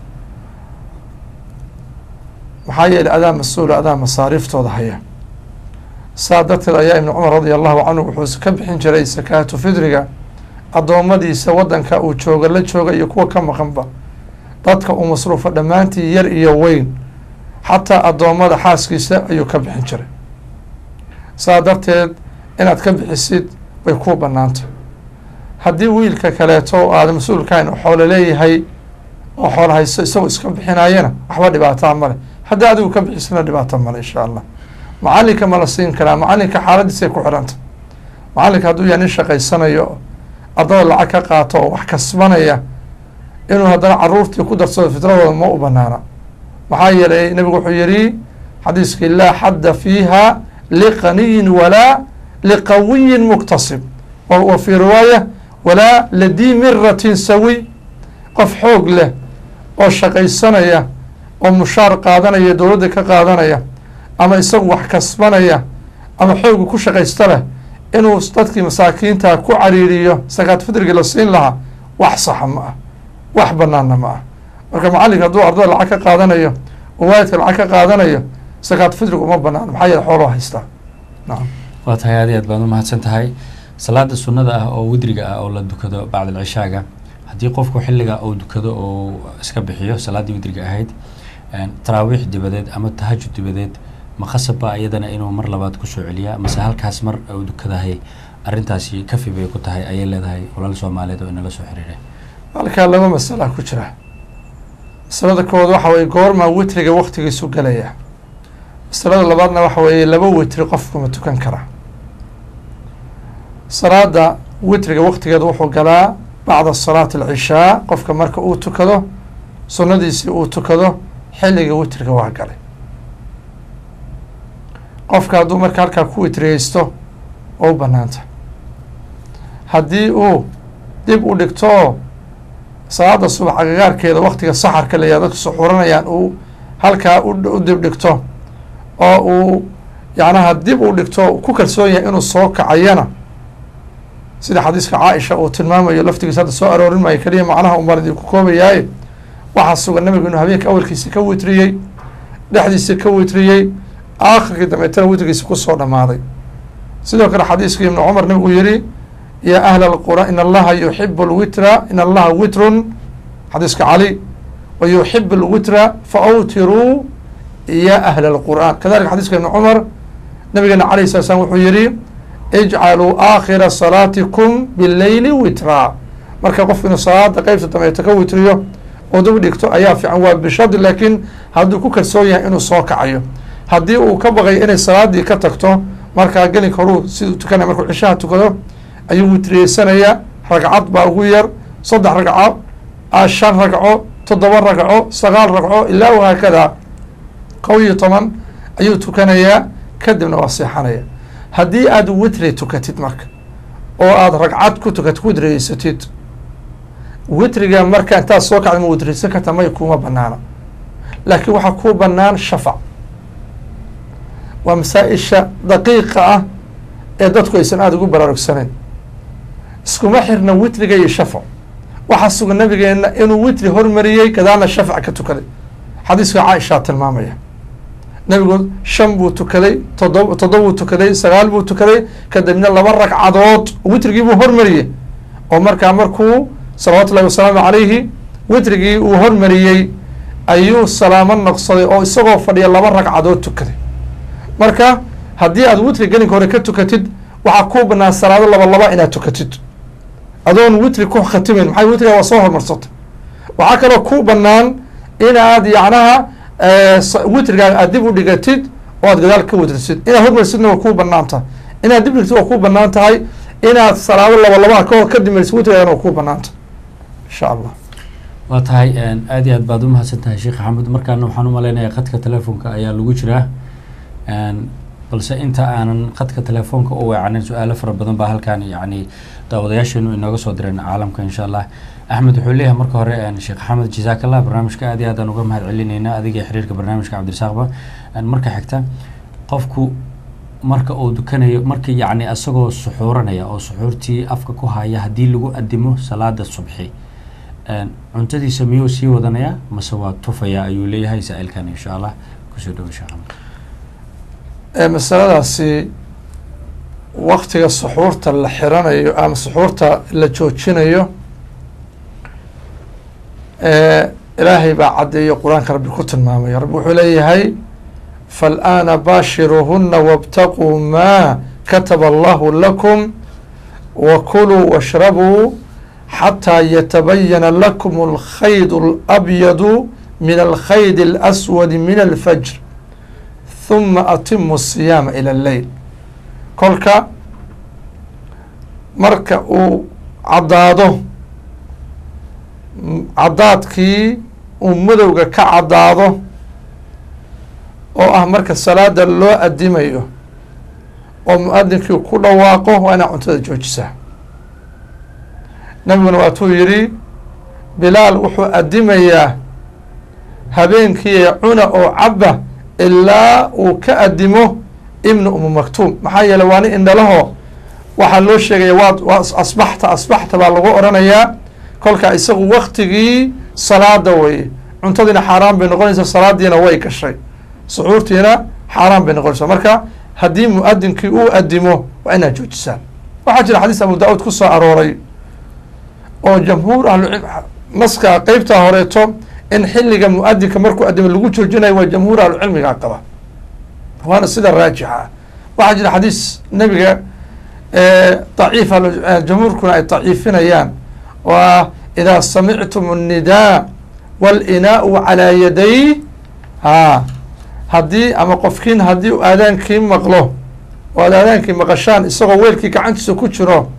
maxaa yeelay adaa mas-uula adaa masaariiftooda haya saa darteed ayaa ibnu cumar radia allahu canhu wuxuu ka bixin jiray sakaatu fitriga addoommadiisa waddanka uu jooga la jooga iyo kuwa ka maqanba dadka uu masruufo dhammaantii yar iyo weyn xataa addoommada xaaskiisa ayuu ka bixin jiray saa darteed inaad ka bixisid way kuu bannaanta haddii wiilka kaleeto oo aada mas-uulkahayn oo xoolo leeyahay oo xoolo hayso isagoo iska bixinaayana waxba dhibaataa male haddii adigu ka bixisana dhibaato male insha allah macalinka ma la siin karaa macalinka xaaladiisay ku xidhanta macalinka hadduu yahay nin shaqaysanayo adoo lacag ka qaato oo wax kasbanaya inuu haddana caruurtii ku darsado fitradooda ma u banaana maxaa yeelay nebigu wuxuu yihi xadiiskii laa xadda fiiha liqaniyin walaa liqawiyin muktasib wa fii riwaaya walaa ladii miratin sawi qof xoog leh oo shaqaysanaya oo mushaar qaadanaya dowladda ka qaadanaya ama isagu wax kasbanaya ama xooga ku shaqaysta leh inuu dadkii masaakiinta ku cariiriyo sakaat fitrigii la siin lahaa wax saxa ma ah, wax banaanna ma ah. marka macalinka hadduu ardada lacag ka qaadanayo oo waalidka lacag ka qaadanayo sakaat fitriga uma banaan, maxaa yeele xooloo haystaa. nacam waa tahay aad iyo aad baad u mahadsan tahay. salaada sunnada ah oo widriga ah oo la dukado bacd alcishaaga haddii qofku xilliga uu dukado oo iska bixiyo salaaddii widriga ahayd taraawiix dibadeed ama tahajud dibadeed ma khasabba iyadana inuu mar labaad kusoo celiyaa mase halkaas mar uu dukadahay arrintaasi kafi bay ku tahay ayay leedahay walaal Soomaaliyeed oo inala soo xiriiray? halkaa laba masala ku jira. masalada koowaad waxa weeye goorma witriga waqtigiisu galaya. masalada labaadna waxa weeye laba witri qofku ma tukan kara. salaada witriga waqtigeeda wuxuu galaa bacda salaati alcishaa, qofka marka uu tukado sunnadiisii uu tukado xilliga witriga waa galay. qofka hadduu marka halkaa ku witriyeysto oo u banaanta. haddii uu dib u dhigto salaada subax agagaarkeeda waqtiga saxarka layaa dadku suxuranayaan uu halkaa u dib dhigto oo uu yacnaha dib u dhigto ku kalsoon yahay inuu soo kacayana sida xadiiska caaisha uu tilmaamayo laftigiisa hadda soo aroorin maayo keliya macnaha umbaan idinku koobayaaye waxaa sugan nabigu inuu habeenka awalkiisi ka witriyey, dhexdiisi ka witriyey, aakhirkii dambeetana witrigiisi kusoo dhamaaday. sidoo kale xadiiskii ibnu cumar nabigu yihi ya ahla alqura in allaha yuxibu lwitra in allaha witrun, xadiiska cali wa yuxibu lwitra faawtiruu ya ahla alqur'an. kadalika xadiiska ibnu cumar nabigeena alayh sala slam wuxuu yihi ijcaluu aakhira salaatikum bileyli witraa. marka qofku inuu salaada qeybta dambeeto ka witriyo oo dib dhigto ayaa fiican, waa bishadi laakiin hadduu ku kalsoon yahay inuu soo kacayo. haddii uu ka baqayo inay salaadii ka tagto markaa gelinka horuu siduu tukanaya markuu cishaha tukado ayuu witriyeysanayaa. ragcad baa ugu yar, saddex ragco, shan ragco, toddoba ragco, sagaal ragco ilaa wahaakadaa kow iyo toban ayuu tukanayaa, kadibna waa seexanaya. haddii aad witri tukatid marka oo aada ragcad ku tukatid ku witriyeysatid, witriga marka intaad soo kacda ma witriyeysan karta may kuma banaana, laakiin waxaa kuu banaan shafac. waa masaa-isha daqiiqa ah ee dadku aysan aada ugu baraarugsaneyn. iskuma xirna witriga iyo shafac. waxaa sugan nabigeena inuu witri hormariyey gadaalna shafac ka tukaday. xadiiska caaishaa tilmaamaya nabigu shan buu tukaday, todob toddoba buu tukaday, sagaal buu tukaday, kadibna laba ragcadood witrigii buu hormariyey oo markaa markuu salawaatu ullahi wasalaamu calayhi witrigii uu hormariyey ayuu salaamo noqsaday oo isagoo fadhiya laba ragcadood tukaday. marka haddii aad witri gelinka hore ka tukatid waxaa kuu banaan salaado laba laba inaad tukatid adoon witri ku khatimin, maxay witriga waa soo hormarsatay. waxaa kaloo kuu banaan inaad yacnaha witrigaaga aad dib u dhigatid oo aad gadaal ka witrisid. inaad hormarsidna waa kuu banaan tahay, inaad dib dhigtid waa kuu banaan tahay, inaad salaado laba labaa ka hor ka dimaysid witrigaagana waa kuu banaan tahay insha allah. waa tahay aad iyo aad baad u mahadsan tahay sheekh axmed. markaana waxaan u malaynayaa khadka telefoonka ayaa lagu jiraa, balse inta aanan khadka telefoonka u weecanin su-aalo fara badan baa halkaan yani daawadayaasheenu inooga soo direen caalamka insha allah. axmed wuxuu leeyahay marka hore sheekh axmed jazakallah, barnaamijka aad iyo aad aan uga mahad celineynaa adiga xiriirka barnaamijka cabdirasaaqba. marka xigta qofku marka uu dukanayo marka yacni isagoo suxuuranaya oo suxuurtii afka ku haya haddii lagu adimo salaada subxi cuntadiisa miyuu sii wadanayaa mase waa tufaya ayuu leeyahay saa-ilkan insha allah. kusoo dhawo sheekh axmed. masaladaasi waktiga suxuurta la xiranayo ama suxuurta la joojinayo ilaahay baa caddeeyo qur-aanka rabbi ku tilmaamayo. rabbi wuxuu leeyahay faalaana baashiruuhuna wاbtaquu ma kataba allahu lakum wakuluu washrabuu xataa yatabayana lakum alkhayd اlabyadu min alkhayd اlaswadi min alfajr huma atimu الsiyaama ilى اleyl. kolka marka uu caddaado caddaadkii uu madowga ka caddaado oo ah marka salaada loo adimayo oo mu-adinkii ku dhawaaqo waa inaa cuntada joojisaa. nabiguna waatuu yihi bilaal wuxuu adimayaa habeenkii cuna oo caba ilaa uu ka adimo ibnu umu maktuum. maxaa yeeley waa nin indhalaho waxaa loo sheegaya waad waa asbaxta asbaxta baa lagu oranayaa. kolka isagu waktigii salaada weye, cuntadiina xaaraan bay noqonaysaa, salaadiina way gashay, suxuurtiina xaaraan bay noqonaysaa. marka haddii mu-adinkii uu adimo waa inaad joojisaan. waxaa jira xadiis abu da-uud ku soo arooray oo jamhuur ahlucilm naska qeybtaa horeeto in xilliga mu-adinka markuu adimo lagu joojinayo waa jamhuur ahlucilmigaa qaba, waana sida raajixa. waxaa jira xadiis nebiga daciif jamhuurkuna ay daciifinayaan oo ah idaa samictum الnidaa wاlinaau calaa yaday ha haddii ama qofkiin haddii u aadaankii maqlo oo ad aadaankii maqashaan isagoo weelkii gacantiisa ku jiro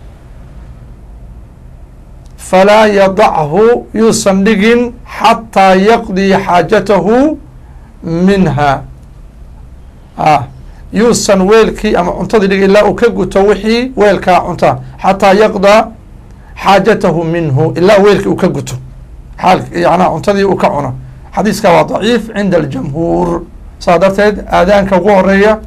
falaa yadachu yuusan dhigin xataa yaqdii xaajatahu minha a yuusan weelkii ama cuntadii dhigin ilaa uu ka guto wixii weelkaa cunta xataa yaqda xaajatahu minhu ilaa weelkii uu ka guto xaal yanaa cuntadii uu ka cuno. xadiiskaa waa daciif cinda aljamhuur. saa darteed aadaanka ugu horeeya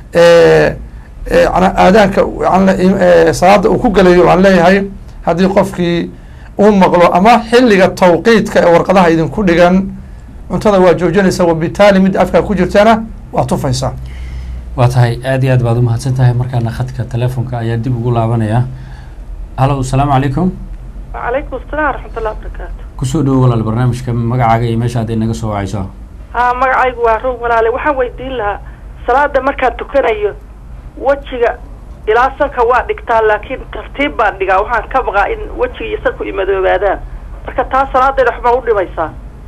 aadaanka salaada uu ku gelayo waan leeyahay haddii qofkii uu maqlo ama xilliga tawqiidka ee warqadaha idinku dhigan cuntada waa joojinaysa, wabitaali mid afkaa ku jirtana waa tufaysaa. waa tahay aad iyo aad baad umahadsan tahay. markaana khadka telefonka ayaa dib ugu laabanaya. halo asalaamu calaykum. wacalaykum asalaam waraxmatullahi wabarakaatu. kusoo dhawo walaal barnaamijka magacaaga iyo meesha hadday naga soo wacayso. ha magacaygu waa roog walaale. waxaan weydiin lahaa salaada markaan tukanayo wejiga ilaa sanka waa dhigtaa laakiin tartiib baan dhigaa, waxaan ka baqaa in wejiga iyo sanku imadoobaadaan, marka taa salaadayda waxbaa u dhimaysaa.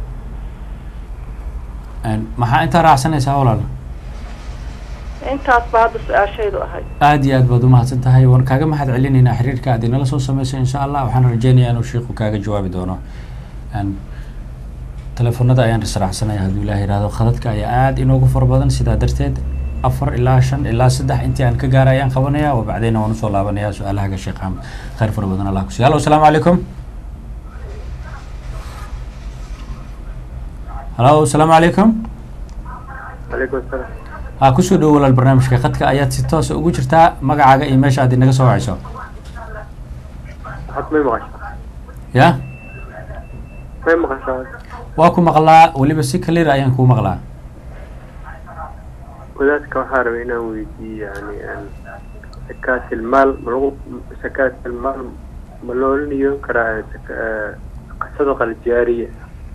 maxaa intaa raacsanaysaa walaal? intaas baa hadda su-aashaydu ahayd. aad iyo aad baad umahadsan tahay. waan kaaga mahad celinaynaa xiriirka aad inala soo sameysay insha allah. waxaan rajeynayaa inuu shiiku kaaga jawaabi doono. telefoonada ayaan israacsanaya hadduu ilaah yihahdo. khadadka ayaa aad inoogu fara badan, sidaa darteed afar ilaa shan ilaa saddex intii aan ka gaara ayaan qabanaya, wa bacdeyna waan usoo laabanaya su-aalahaga sheekh axmed. khayr fara badan allah kusiiya. halo asalaamu calaykum. halo asalaamu calaykum. alaykum asalaam. ha kusoo dhawo walaal barnaamijka khadka ayaad si toosa ugu jirtaa, magacaaga iyo meesha aad inaga soo wacayso. had may maqashaa? ya may maqashaa? waa ku maqlaa, weliba si clear ayaan kuu maqlaa. wadaadka waxaa rabay inaan weydiiyo yani sakaatilmaal ma lagu sakaatilmaal ma loola niyoon karaa sadaqa aljaariya,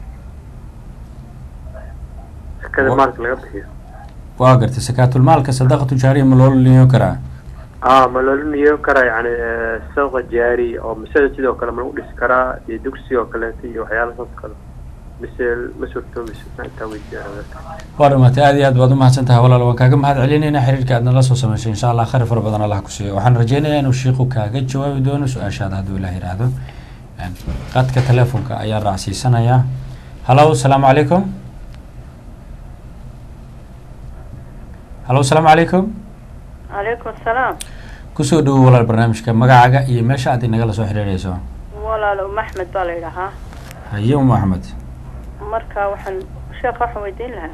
sakada maalka laga bixiyo? waa gartay sakaatulmaalka sadaqatu jaariya ma loola niyoon karaa? a ma loola niyoon karaa yani sadaqa jaariya oo masada sidoo kale ma lagu dhisi karaa iyo dugsi oo kaleeto iyo waxyaala saas kale mise ma suurtoobayso? intaa weydiiya waa dhamaatay. aad iyo aad baad umahadsan tahay walaal. waan kaaga mahad celinaynaa xiriirka aad nala soo sameysay. insha allah khayr fara badan allah ku siiyo. waxaan rajeynayaa inuu shiiku kaaga jawaabi doono su-aashaada hadduu ilaah yidhaahdo. qadka telefonka ayaa raacsiisanayaa. halo asalaamu calaykum. halo asalaamu calaykum. calaykum asalaam. kusoo dhawo walaal barnaamijka magacaaga iyo meesha aad inagala soo xiriireyso. walaal um axmed baa la yidhahaa. haye umu axmed. marka waxaan sheekha waxaan weydiin lahaa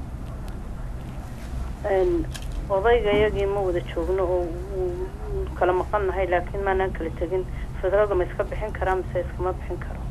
odayga iyagii ma wada joogno oo kala maqan nahay, laakiin maanaan kala tegin, fidrada ma iska bixin karaa mise iskama bixin karo?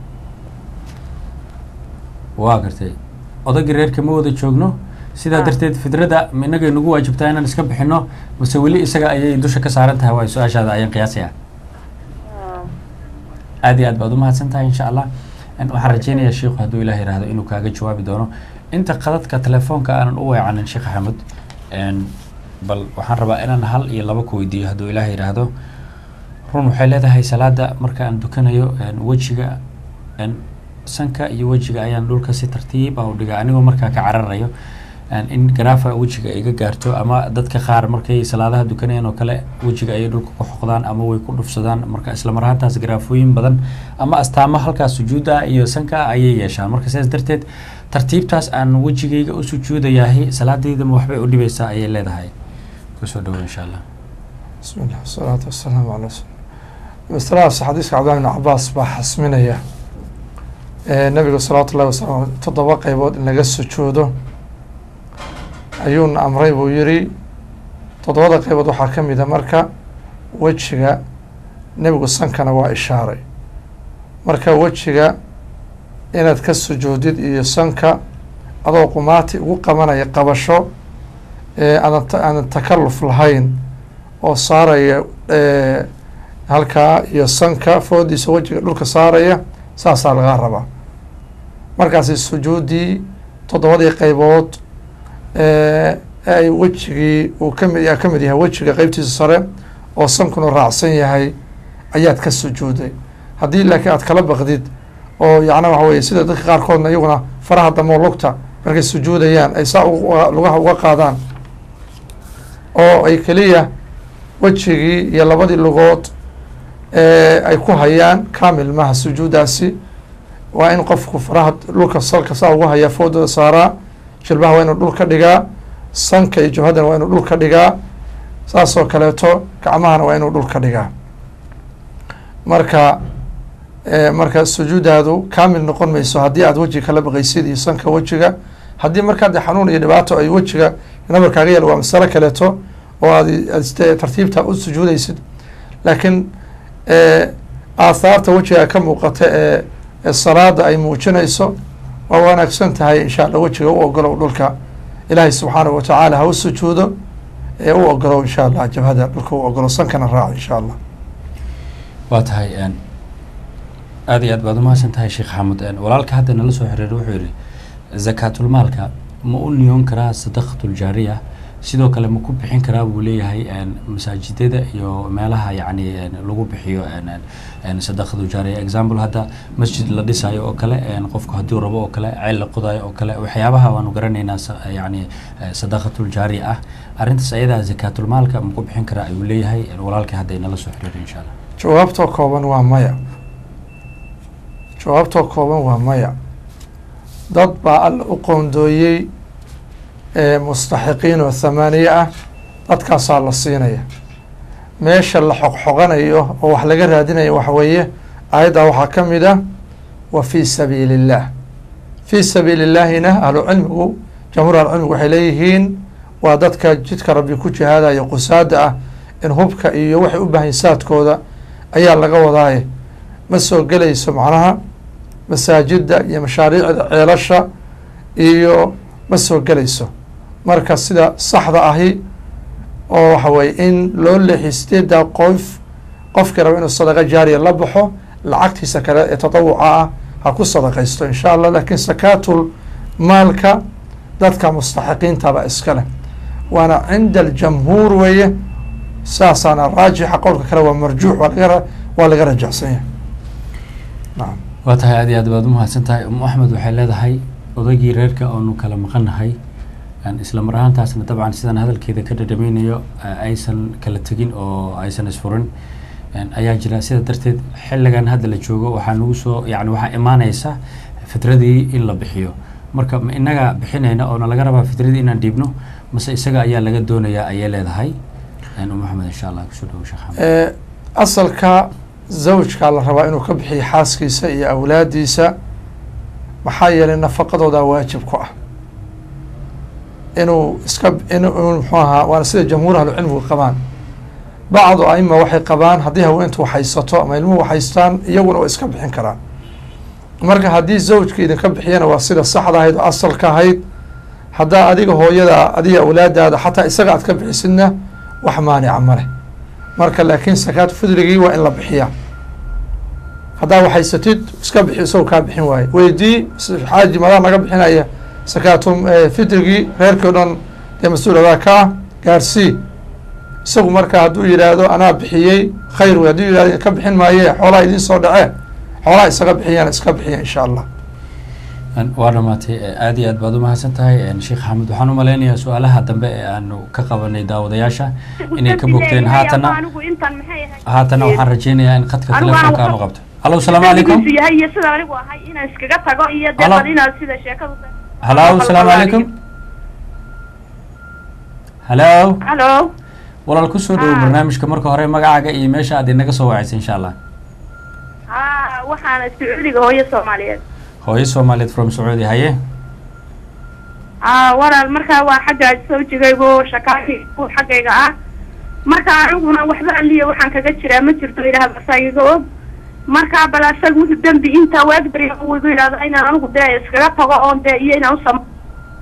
waa gartay. odaygii reerka ma wada joogno, sidaa darteed fidrada inagay nagu waajibtaa inaan iska bixino mase weli isaga ayay dusha ka saaran tahay? waay su-aashaada ayaan qiyaasaya. aad iyo aad baad umahadsan tahay insha allah. waxaan rajeynayaa shiiku hadduu ilaah yihahdo inuu kaaga jawaabi doono. inta qadadka telefoonka aanan u weecanin sheekh axmed, bal waxaan rabaa inaan hal iyo laba ku weydiiyo hadduu ilaah yidhaahdo. run waxay leedahay salaada marka aan dukanayo wejiga sanka iyo wejiga ayaan dhulka si tartiib ah u dhigaa, anigoo markaa ka cararayo in garaafa wejiga iga gaarto, ama dadka qaar markay salaadaha dukanayaan oo kale wejiga ayay dhulka ku xoqdaan ama way ku dhufsadaan, marka isla mar ahaantaas garaafooyin badan ama astaamo halkaas sujuuda iyo sanka ayay yeeshaan. marka sidaas darteed tartiibtaas aan wejigayga u sujuudayahay salaadayda ma waxbay u dhibaysaa ayay leedahay. kusoo dhawo insha allah. bismi llah wasalaatu wasalaamu calaa rasul. masaladaas xadiiska cabdillahi ibn cabaas baa xasminaya nabiga salawaatu ullahi wasalaamu toddoba qeybood in laga sujuudo ayuuna amray buu yiri. toddobada qeybood waxaa ka mid a marka wejiga, nebigu sankana waa ishaaray. marka wejiga inaad ka sujuudid iyo sanka adoo qumaati ugu qabanaya qabasho aadan aadan takalluf lahayn oo saaraya halkaa iyo sanka foodiisa wejiga dhulka saaraya, saasaa lagaa rabaa. markaasi sujuudii toddobadii qeybood ay wejigii uu kamid yaa ka mid yahay wejiga qeybtiisa sare oo sankuna raacsan yahay ayaad ka sujuuday. haddii laakiin aad kala baqdid oo yacna waxa weye sida dadka qaarkoodna iyaguna faraha damo lugta markay sujuudayaan ay saa lugaha uga qaadaan oo ay keliya wejigii iyo labadii lugood ay ku hayaan kamil maha sujuudaasi. waa in qofku faraha dhulka salka saa ugu hayaa, foodooda saaraa, jilbaha waa inuu dhul ka dhigaa, sanka iyo jabhadana waa inuu dhul ka dhigaa, saas oo kaleeto gacmahana waa inuu dhul ka dhigaa. marka marka sujuudaadu kaamil noqon mayso haddii aad wejiga kala baqaysid iyo sanka wejiga. haddii markaa de xanuun iyo dhibaato ay wejiga nabar kaaga yeel waa masalo kaleeto oo aad aad tartiibta u sujuudaysid. laakiin aahaarta wejiga ka muuqata ee ee salaada ay muujinayso waa wanaagsan tahay. insha allah wejiga u ogolow dhulka ilaahay subxaanahu watacaala ha u sujuudo ee u ogolow insha allah jabhada dhulka u ogolow, sankana raac insha allah. waa tahay aada iyo aad baad umahadsan tahay sheekh xamud. walaalka hadda nala soo xiriiray wuxuu yihi zakaatulmaalka ma u niyoon karaa sadaqatuljaariya, sidoo kale ma ku bixin karaa buu leeyahay masaajidada iyo meelaha yacni lagu bixiyo sadaqatuljaariya. example hadda masjid la dhisayo oo kale, qofku hadduu rabo oo kale, ceel la qodayo oo kale, waxyaabaha waanu garanaynaa yacni sadaqatuljaariya ah. arrintaas ayadaa zakaatulmaalka ma ku bixin karaa ayuu leeyahay walaalka hadda inala soo xiriiray insha allah. jawaabtoo kooban waa maya. jawaabtoo kooban waa maya. dad baa alla u qoondooyey mustaxiqiin oo thamaaniye ah, dadkaasaa la siinaya. meesha la xoqxoqanayo oo wax laga raadinayo waxa weeye aayaddaa waxaa ka mid ah wa fii sabiili illah. fii sabiili illaahina ahlu cilmigu jamhuur ahlucilmigu waxay leeyihiin waa dadka jidka rabbi ku jihaadaya qusaada ah, in hubka iyo waxay u baahan saadkooda ayaa laga wadaaye ma soo gelayso macnaha masaajida iyo mashaariicda ceelasha iyo ma soo gelayso. marka sida saxda ahi oo waxa weye in loo leexiy sideedaa qof qofkii raba inuu sadaqa jaariya la baxo lacagtiisa kale ee tatawuca ah ha ku sadaqaysto insha allah. laakiin sakaatul maalka dadka mustaxiqiintaba iska leh, waana cinda aljamhuur weeye. saasaana raajixa, qowlka kale waa marjuux, waa laga waa laga rajaxsan yahay. nacam waa tahay aad iyo aad baad umahadsan tahay. umu axmed waxay leedahay odaygii reerka oonu kala maqannahay isla mar ahaantaasna dabcan sidaan hadalkeeda ka dhadhamaynayo aysan kala tegin oo aysan isfurin ayaa jira. sida darteed xilligan hadda la joogo waxaa nagu soo yani waxaa imaanaysa fitradii in la bixiyo. marka ma inaga bixinayna oona laga rabaa fitradii inaan dhiibno, mase isaga ayaa laga doonayaa ayay leedahay. umu axmed insha allah kusoo dhawo sheekh xamed. asalka zawjkaa la rabaa inuu ka bixiyo xaaskiisa iyo awlaadiisa, maxaa yeelay nafaqadooda waajib ku ah inuu iska inuu muxuu ahaa. waana sida jamhuur ahlucilmigu qabaan. bacdu aima waxay qabaan haddii haweentu waxaysato ama ilmuhu waxaystaan iyaguna waa iska bixin karaan. marka haddii zawjka idinka bixiyana waa sida saxda ahayd oo asalka ahayd. haddaa adiga hooyada adiga awlaadaada xataa isaga aad ka bixisidna wax maanica ma leh. marka laakiin sakaatu fidrigii waa in la bixiyaa. haddaa waxaysatid iska bixi, isagoo kaa bixin waaye weydii xaaji madaa naga bixinaya sakaatu fidrigii reerkii o dhan dee mas-uuladaa kaa gaarsii. isagu marka hadduu yidhaahdo anaa bixiyey khayr wey, hadduu yihahdo ka bixin maaye xoolaha idiin soo dhacee xoolaha isaga bixiyaan iska bixiya insha allah. waa dhamaatay. aada iyo aad baad umahadsan tahay sheekh xamed. waxaan umalaynayaa su-aalaha dambe ee aanu ka qabanay daawadayaasha inay ka bogteen. haatana haatana waxaan rajeynayaa in khadka telefonka aanu qabto. halo salaamu calaykum. halo salaamu calaykum. halo halo walaal kusoo dhawo barnaamijka. marka hore magacaaga iyo meesha aad inaga soo wacaysa insha allah. ha waxaana sacuudiga hooyo soomaaliyeed. hooyo Soomaaliyeed from Saudi haye aa walaal markaa waa xagga sawjigaygo shakaaki ku xaggayga ah marka aniguna waxba aliya waxaan kaga jiraa ma jirto ilaaha basaayiga og marka bal asagu wuxuu dambi inta waag bari uu igu yiraahdo inaan anigu dee iskaga tago oo dee iyo inaan u sam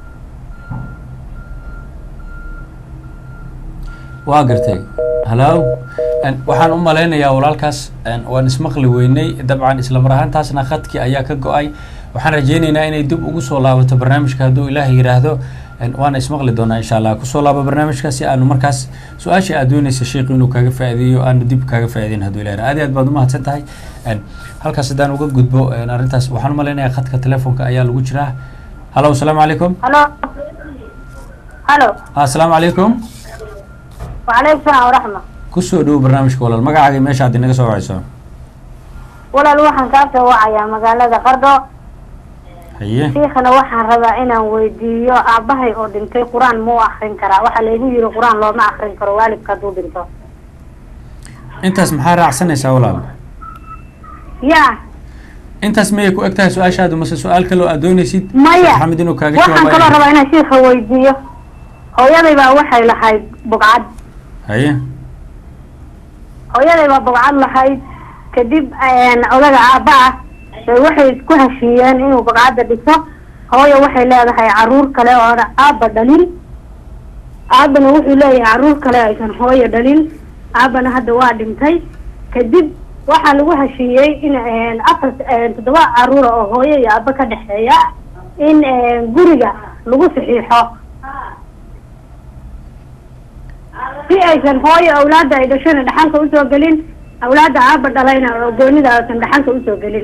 waa gartay hello waxaan u maleynayaa walaalkaas waan ismaqli weynay dabcan isla mar ahaantaasna khadkii ayaa ka go'ay waxaan rajeynaynaa inay dib ugu soo laabato barnaamijka hadduu ilaahay yiraahdo waana ismaqli doonaa insha Allah kusoo laabo barnaamijka si aanu markaas su-aasha aad doonaysa sheekh inuu kaaga faa'iideeyo aanu dib kaaga faa'iideyn hadduu ilaahay aad aad baad u mahadsan tahay halkaas hadaan uga gudbo arrintaas waxaan u maleynayaa khadka telefoonka ayaa lagu jiraa hello assalaamu calaykum hello hello assalaamu calaykum وعليكم السلام ورحمة. كسو دو برنامج كولال مقعد ماشي عندي نقص وعيسو ولا الوحن كافة وعيا مقالة قردو هي شيخنا وحن ربعنا ويديو أبهي أو دنتي قرآن مو أخرين كرا وحن ليهو يرو قرآن لو ما أخرين كرا والد كدو دنتو انت اسم حارة عسنة ساولال يا انت اسميك واكتها سؤال شادو مثل سؤال كلو ادوني سيد مايا حمد انو كاغا وحن كلو ربعنا شيخ ويديو هو يدي با وحي لحي بقعد هي hooyaday baa bogcad lahayd kadib odaga aabaa waxay isku heshiiyeen inuu bogcadda dhiso hooyo waxay leedahay caruur kale oo aabba dhalin aabana wuxuu leeyahay caruur kale aysan hooyo dhalin aabana hadda waa dhintay kadib waxaa lagu heshiiyey in afar toddoba caruur oo hooyo iyo aabba ka dhexeeya in guriga lagu saxiixo si aysan hooyo awlaadda ay dhashona dhaxalka usoo gelin awlaadda aabba dhalayna oo goonida aysan dhaxalka usoo gelin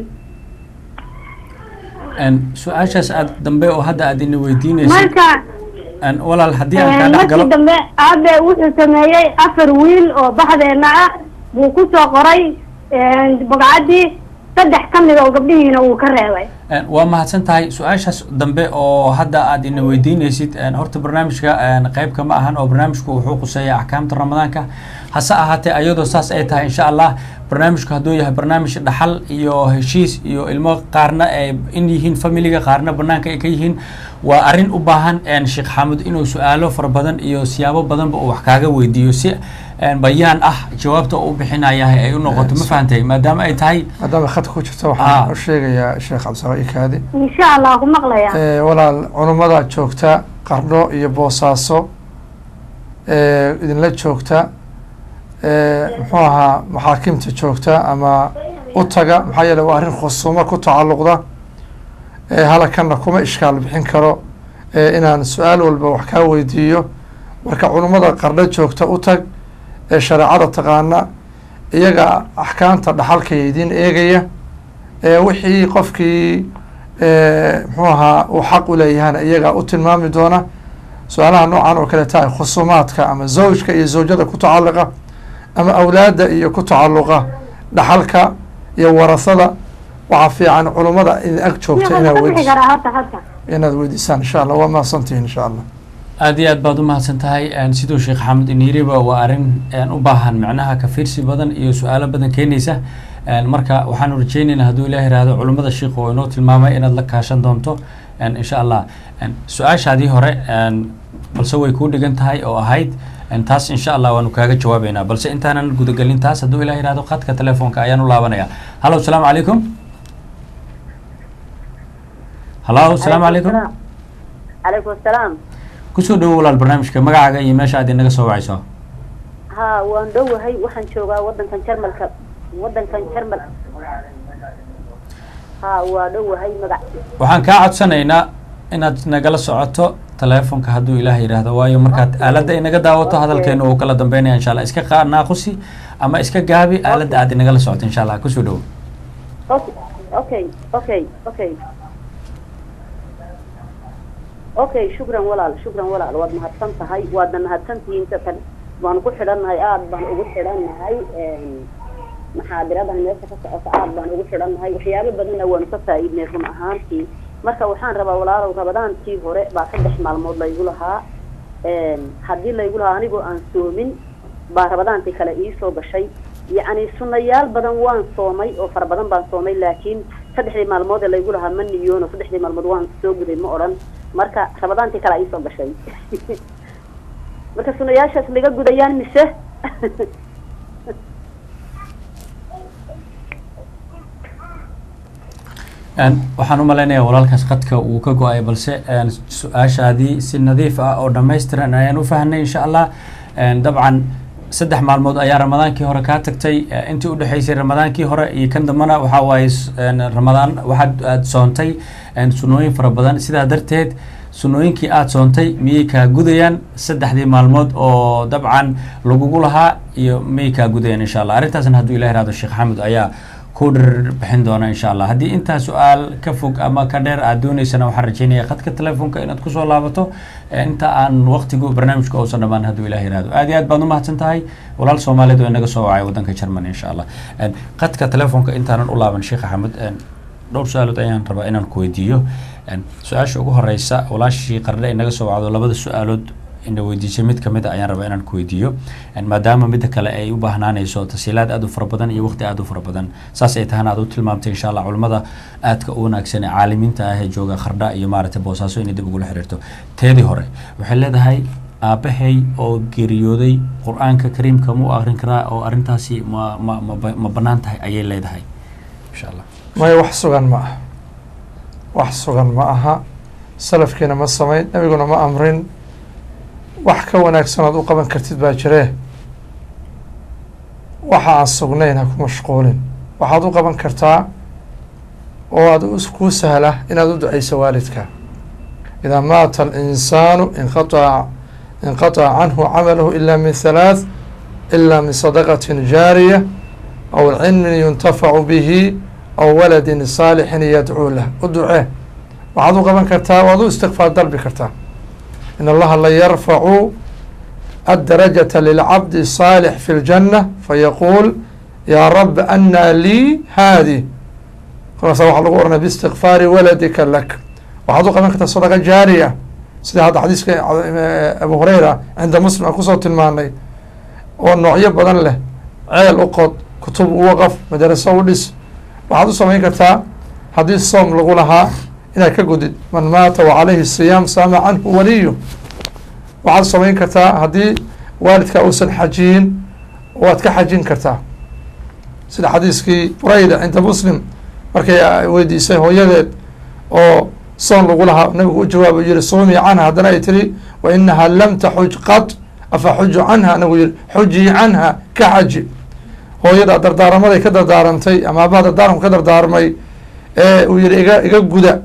su-aashaas aad dambe oo hadda aad ina weydiinaysa marka walaal haddii aan kaa dhex galo markii dambe aabe wuxuu sameeyey afar wiil oo baxdeena ah buu kusoo qoray bogcaddii saddex ka mid oo gabdhihiina wuu ka reebay waa mahadsan tahay su-aashaas dambe oo hadda aad ina weydiinaysid horta barnaamijka qaybka ma ahan oo barnaamijku wuxuu quseeyaa axkaamta ramadaanka hase ahaatee ayadoo saas ay tahay insha Allah barnaamijku hadduu yahay barnaamij dhaxal iyo heshiis iyo ilmo qaarna ay in yihiin familiga qaarna banaanka ay ka yihiin waa arrin u baahan Sheekh Xamuud inuu su'aalo fara badan iyo siyaabo badanba uu wax kaaga weydiiyo si bayaan ah jawaabta uu bixinayaa ay u noqoto ma fahantay maadaama ay tahay maadaama khadka ku jirto waxaan u sheegayaa Sheekh Cabdi Kaadi insha Allah ku maqlaya ee walaal culimada joogta Qardho iyo Boosaaso ee idinla joogta ee muxuu ahaa maxaakimta joogta ama u taga maxaa yeelay waa arrin khusuuma ku tacalluqda ee halkanna kuma ishkaal bixin karo ee inaan su-aal walba wax kaa weydiiyo marka culimada Qardho joogta u tag ee shareecada taqaana iyaga axkaamta dhaxalka idin eegaya ee wixii qofkii muxuu ahaa uu xaq u leeyahana iyaga u tilmaami doona su-aalaha noocan oo kale tahay khusuumaadka ama zawjka iyo zawjada ku tacalluqa ama awlaadda iyo ku tacalluqa dhaxalka iyo warasada waxaa fiican culummada idin ag joogta inaad weydiis inaad weydiisaan insha allah waa mahadsantihiin insha allah aad iyo aad baad u mahadsan tahay sidoo Sheekh Xamuud iniriba waa arrin u baahan macnaha ka fiirsi badan iyo su-aalo badan keenaysa marka waxaan rajeynaynaa hadduu ilaahay yiraahdo culimada sheekhu oo inoo tilmaamay inaad la kaashan doonto insha Allah su-aashaadii hore balse way kuu dhigan tahay oo ahayd taas insha Allah waanu kaaga jawaabeynaa balse intaanan gudagelin taas hadduu ilaahay yiraahdo khadka telefoonka ayaan u laabanaya hallo assalaamu calaykum hallo assalaamu calaykum calaykum assalaam kusoo dhawo walaal barnaamijka magacaaga iyo meesha aad inaga soo wacayso ha waan dhowahay waxaan joogaa wadankan Jarmalka wadankan Jarmal ha waa dhowahay magac waxaan kaa codsanaynaa inaad nagala socoto telefoonka hadduu ilaahay yiraahdo waayo markaad aaladda inaga daawato hadalkeena uu kala dambeynaya insha Allah iska naaqusi ama iska gaabi aaladda aad inagala socoto insha Allah kusoo dhawo okay okay okay okay shukran walaal shukran walaal waad mahadsan tahay waad mahadsantihiin tan waan ku xidhanahay aad baan ugu xidhanahay maxaadiradan meesha ka socota aad baan ugu xidhanahay waxyaabo badanna waan ka faa'iidnay run ahaantii marka waxaan rabaa walaalow rabadaantii hore baa saddex maalmood laygu lahaa haddii laygu lahaa anigoo aan soomin baa rabadaantii kale ii soo gashay yacni sunnayaal badan waan soomay oo fara badan baan soomay laakiin saddexdii maalmood ee laygu lahaa ma niyoono saddexdii maalmood waan soo guday ma odhan marka ramadaantii kale ay soo gashay marka sunayaashaas laga gudayaan mise waxaan u malaynayaa walaalkaas qadka uu ka go-ay balse su-aashaadii si nadiif ah oo dhammaystiran ayaan u fahnay insha allah dabcan saddex maalmood ayaa ramadaankii hore kaa tagtay intii u dhexaysay ramadaankii hore iyo kan dambana waxaa waaye ramadaan waxaad aada soontay sunooyin fara badan sidaa darteed sunooyinkii aada soontay miyay kaa gudayaan saddexdii maalmood oo dabcan lagugu lahaa iyo miyay kaa gudayaan insha allah arrintaasna hadduu ilah ihahdo sheekh xamed ayaa ku dhir bixin doona insha allah haddii intaa su-aal ka fog ama ka dheer aad dooneysana waxaan rajeynaya khadka telefoonka inaad kusoo laabato inta aan waqtigu barnaamijka uusan dhamaan hadduu ilah yihahdo aad iyo aad baad umahadsan tahay walaal soomaaliyeed oo inaga soo wacay waddanka germany insha allah khadka telefoonka intaanan u laaban sheekh axmed dhowr su-aalood ayaan rabaa inaan ku weydiiyo su-aasha ugu horeysa walaashii qardhe inaga soo wacdo labada su-aalood ina weydiisay mid kamid a ayaan rabaa inaan ku weydiiyo maadaama midda kale ay u baahnaanayso tasiilaad aada u fara badan iyo waqti aada u fara badan saas ay tahana aad u tilmaamtay insha allah culimmada aadka u wanaagsan ee caalimiinta ah ee jooga khardha iyo maaragtay boosaaso inay dib ugula xiriirto teedii hore waxay leedahay aabbahay oo geeriyooday qur-aanka kariimka ma u akrin karaa oo arrintaasi ma ma ma ma bannaan tahay ayay leedahay insha allah maya wax sugan ma aha wax sugan ma aha salafkiina ma samayn nabiguna ma amrin wax ka wanaagsan ood u qaban kartid baa jiree waxa aan sugnayn ha ku mashquulin waxaad u qaban kartaa oo aad kuu sahla inaad u ducayso waalidka idaa maata alinsaanu inqataca inqataca canhu camalahu ila min halaath ila min sadaqatin jaariya aw cilmin yuntafacu bihi aw waladin saalixin yadcuu lah u ducee waxaad u qaban kartaa waad u istikfaar dalbi kartaa in allaha la yarfacu adarajata lilcabdi الصaalix fi اljanة fayaquul yaa rab anaa lii haadi kolkaasa waxaa lagu oranaya biistikfaari waladika lak waxaad u qaban kartaa sadaqa jaariya sida hadda xadiiska abu hureyra cinda muslim aan kusoo tilmaanay oo noocyo badan leh ceel u qod kutub u waqaf madaraso u dhis waxaad u samayn kartaa haddii soom lagu lahaa inaad ka gudid man maata wacalayhi siyaam saama canhu waliyu waxaad samayn kartaa haddii waalidka uusan xajiyin waad ka xajin kartaa sida xadiiskii burayda cinda muslim markay weydiisay hooyadeed oo soon lagu lahaa nabigu u jawaaba yihi suumii canha haddana ay tiri wa inaha lam taxuj qad afa xuju canha anagu yihi xujii canha ka xaji hooyada dardaaramaday ka dardaarantay ama abaha dardaaramku ka dardaarmay ee uu yihi iga iga guda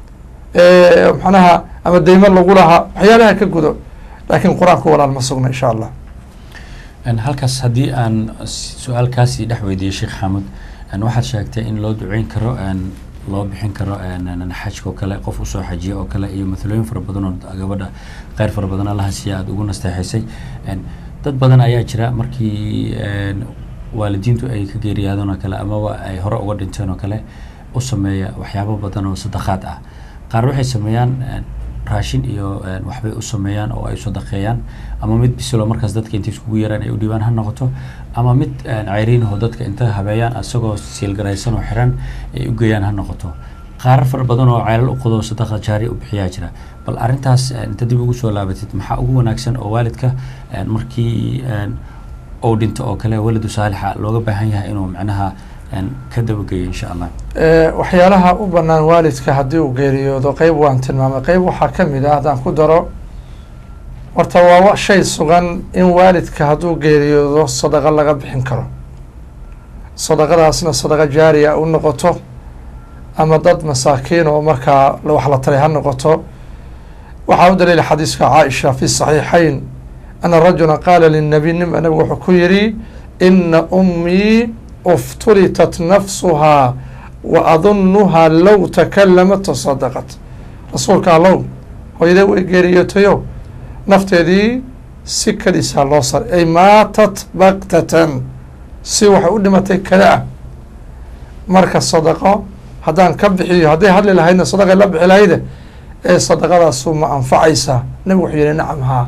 manaha ama daymo lagu lahaa waxyaalaha ka gudo laakiin qur-aanku walaal ma sugna insha allah halkaas haddii aan su-aalkaasi dhex weydiiyey sheekh xamed waxaad sheegtay in loo duceyn karo loo bixin karo xajka oo kale qof usoo xajiya oo kale iyo mathalooyin fara badan oo gabadha kheyr fara badan allaha siiya aada ugu nasteexaysay dad badan ayaa jira markii waalidiintu ay ka geeriyaadeen oo kale amaba ay hore uga dhinteen oo kale u sameeya waxyaabo badan oo sadaqaad ah qaar waxay sameeyaan raashin iyo waxbay u sameeyaan oo ay sadaqeeyaan ama mid bisilo markaas dadka intay iskugu yaraan ay u dhiibaan ha noqoto ama mid ceyriinahoo dadka inta habeeyaan isagoo siilgaraysan oo xiran ay u geeyaan ha noqoto qaarar fara badan oo ceelal u qodo sadaqa jaari u bixiyaa jira bal arrintaas inta dib ugu soo laabatid maxaa ugu wanaagsan oo waalidka markii ou dhinto oo kale waladu saalixa looga baahan yahay inuu macnaha ka dabageeyo insha allah waxyaalaha u banaan waalidka haddii uu geeriyoodo qeyb waan tilmaamay qeyb waxaa kamid ah haddaan ku daro horta waa shay sugan in waalidka hadduu geeriyoodo sadaqa laga bixin karo sadaqadaasna sadaqa jaariya u noqoto ama dad masaakiin oo markaa wax la taray ha noqoto waxaa u daliila xadiiska caaisha fi saxiixayn ana rajula qaala linabiy nim nabigu wuxuu ku yihi ina ummii uftulitat nafsuhaa wa adunuhaa low takalamat tasadaqat rasuulka allow hooyadee way geeriyootayo nafteedii si kadisaa loo saray ay maatat baktatan si waxay u dhimatay kada ah marka sadaqo haddaan ka bixiyo hadday hadli lahaydna sadaqay la bixi lahayde ee sadaqadaasu ma anfacaysaa nabigu wuxuu yihi nacam haa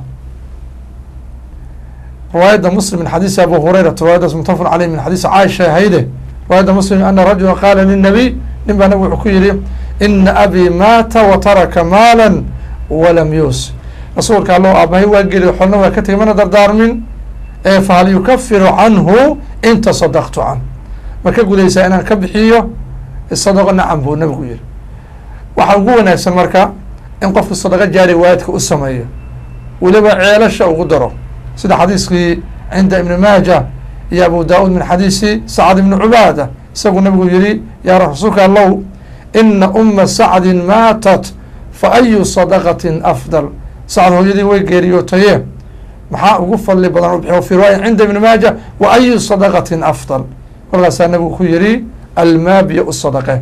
riwaayadda muslim min xadiisi abu hurayrata riwaayadaas mutafaq caleyh min xadiisi caaisha hayde riwaayadda muslim ana rajula qaala linabiy nin baa nabig wuxuu ku yidhi ina abii maata wa taraka maalan walam yuusi rasuulka allo aabahay waa geli xolna waa ka tegay mana dardaarmin ee fahal yukafiru canhu in tasadaqtu can ma ka gudaysaa inaan ka bixiyo sadaqo nacam buu nabigu yihi waxaa ugu wanaagsan marka in qofku sadaqo jaari waalidka u sameeyo weliba ceelasha ugu daro sida xadiiskii cinda ibni maaja iyo abu daa-uud min xadiisi sacd ibni cubaada isagu nabigu yihi yaa rasuulka allow ina uma sacdin maatat fa ayu sadaqatin afdal sacd hooyadii way geeriyootaye maxaa ugu fadli badan u bixiy fi riwaaya cinda ibni maaja wa ayu sadaqatin afdal kolkaasaa nabigu ku yihi almaa biyo u sadaqe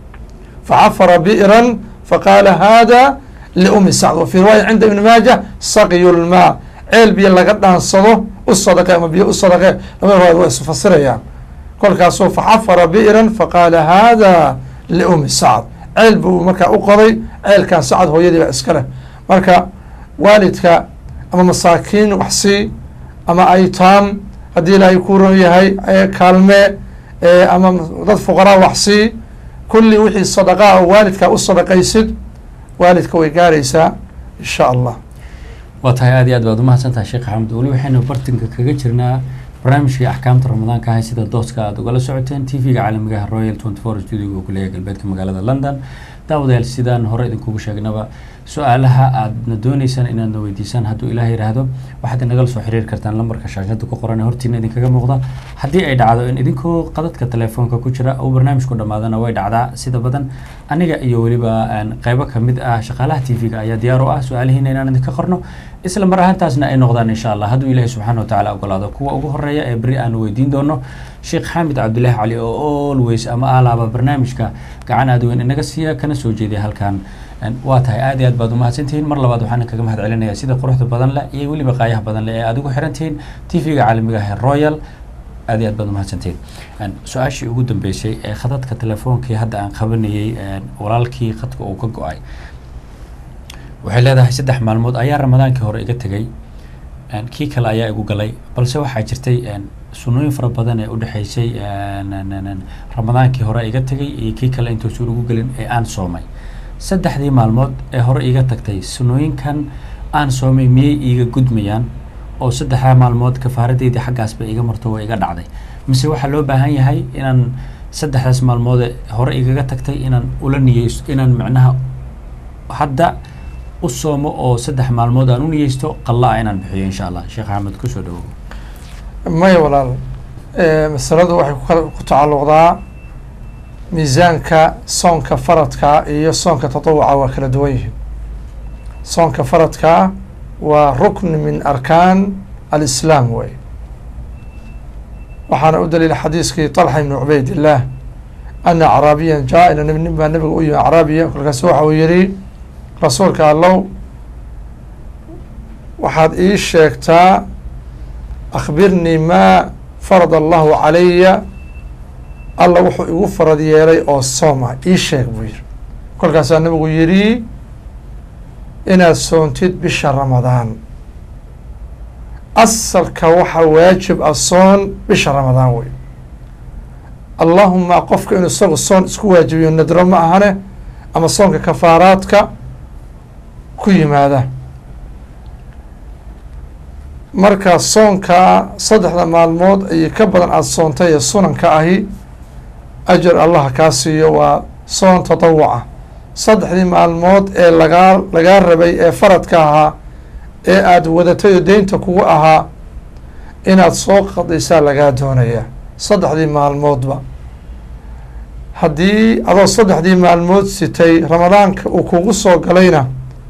facafara bi'ran faqaala hada liumi sacd wa fi riwaaya cinda ibni maaja saqiyu lmaa ceel biyo laga dhaansado u sadaqe ama biyo u sadaqe labada riwaayad waa isfasirayaan kolkaasuu faxafara bi'ran faqaala hada liumi sacd ceel buu markaa u qoday ceelkan sacd hooyadii baa iska leh marka waalidka ama masaakiin waxsii ama aytaam haddii ilaahay ku ron yahay kaalme ama dad fuqaraa waxsii kulli wixii sadaqaa oo waalidkaa u sadaqaysid waalidka way gaaraysaa insha allah waa tahay aad iyo aad baad umahadsan tahay sheekh axmed weli waxaynu bartinka kaga jirnaa barnaamijkii axkaamta ramadaanka ahay sida dooska aad ugala socoteen t v-ga caalamigaha royal twenty four studio oo kuleeyahay galbeedka magaalada london daawadayaal sidaan hore idinkugu sheegnaba su-aalaha aadna dooneysaan inaadna weydiisaan hadduu ilaah yidhaahdo waxaad inagala soo xiriiri kartaan lambarka shaashada ku qoran hortiina idinkaga muuqda haddii ay dhacdo in idinkoo qadadka telefoonka ku jira uu barnaamijku dhammaadana way dhacdaa sida badan aniga iyo weliba qeybo kamid ah shaqaalaha t v-ga ayaa diyaar u ah su-aalihiina inaan idinka qorno isla mar ahaantaasna ay noqdaan insha allah hadduu ilaahi subxaana watacaala ogolaado kuwa ugu horeeya ee beri aanu weydiin doono sheekh xaamid cabdilaahi cali oo always ama alaaba barnaamijka gacan aad weyn inaga siiya kana soo jeediya halkan waa tahay aad iyo aad baad umahadsantihiin mar labaad waxaan kaga mahad celinayaa sida quruxda badan leh iyo weliba qaayaha badan leh ee aad ugu xirantihiin t v-ga caalamiga ah royal aad iyo aad baad umahadsantihiin su-aashii ugu dambeysay ee khadadka telefoonkii hadda aan qabanayey walaalkii khadka uu ka go-ay waxay leedahay saddex maalmood ayaa ramadaankii hore iga tegay kii kale ayaa igu galay balse waxaa jirtay sunooyin fara badan ee udhexeysay ramadaankii hore iga tegay iyo kii kale intuusan ugu gelin ee aan soomay saddexdii maalmood ee hore iga tagtay sunooyinkan aan soomay miyay iiga gudmayaan oo saddexdaa maalmood kafaaradeydii xaggaasba iga marto waa iga dhacday mise waxaa loo baahan yahay inaan saddexdaas maalmoode hore igaga tagtay inaan ula niyeysto inaan macnaha hadda u soomo oo saddex maalmood aan u niyeysto qalla ah inaan bixiyo insha allah sheekh axmed kusoo dhawow maya walaal masaladu waxay kukala ku tacalluqdaa miisaanka soonka faradka iyo soonka tatawuca waa kala duwan yihiin soonka faradka waa rukn min arkaan alislaam wey waxaana u daliila xadiiskii طalxa ibn cubaydillaah ana acraabiyan jaa ila nin baa nabiga u yimi acraabiya kolkaas waxa uu yihi rasuulka allow waxaad ii sheegtaa akhbirnii maa farad allahu calaya alla wuxuu igu farad yeelay oo sooma ii sheeg buu yihi kolkaasaa nabigu yidhi inaad soontid bisha ramadaan asalka waxaa waajib ah soon bisha ramadaan wey allahuma qofka inuu isagu soon isku waajibiyo nadro ma ahane ama soonka kafaaraadka ku yimaada marka soonka saddexda maalmood iyo ka badan aada soontay ee sunanka ahi ajar allah kaa siiyo waa soon tatawuca saddexdii maalmood ee lagaa lagaa rabay ee faradka ahaa ee aada wadatay oo deynta kugu ahaa inaad soo qadaysaa lagaa doonayaa saddexdii maalmoodba haddii adoo saddexdii maalmood sitay ramadaanka uu kugu soo galayna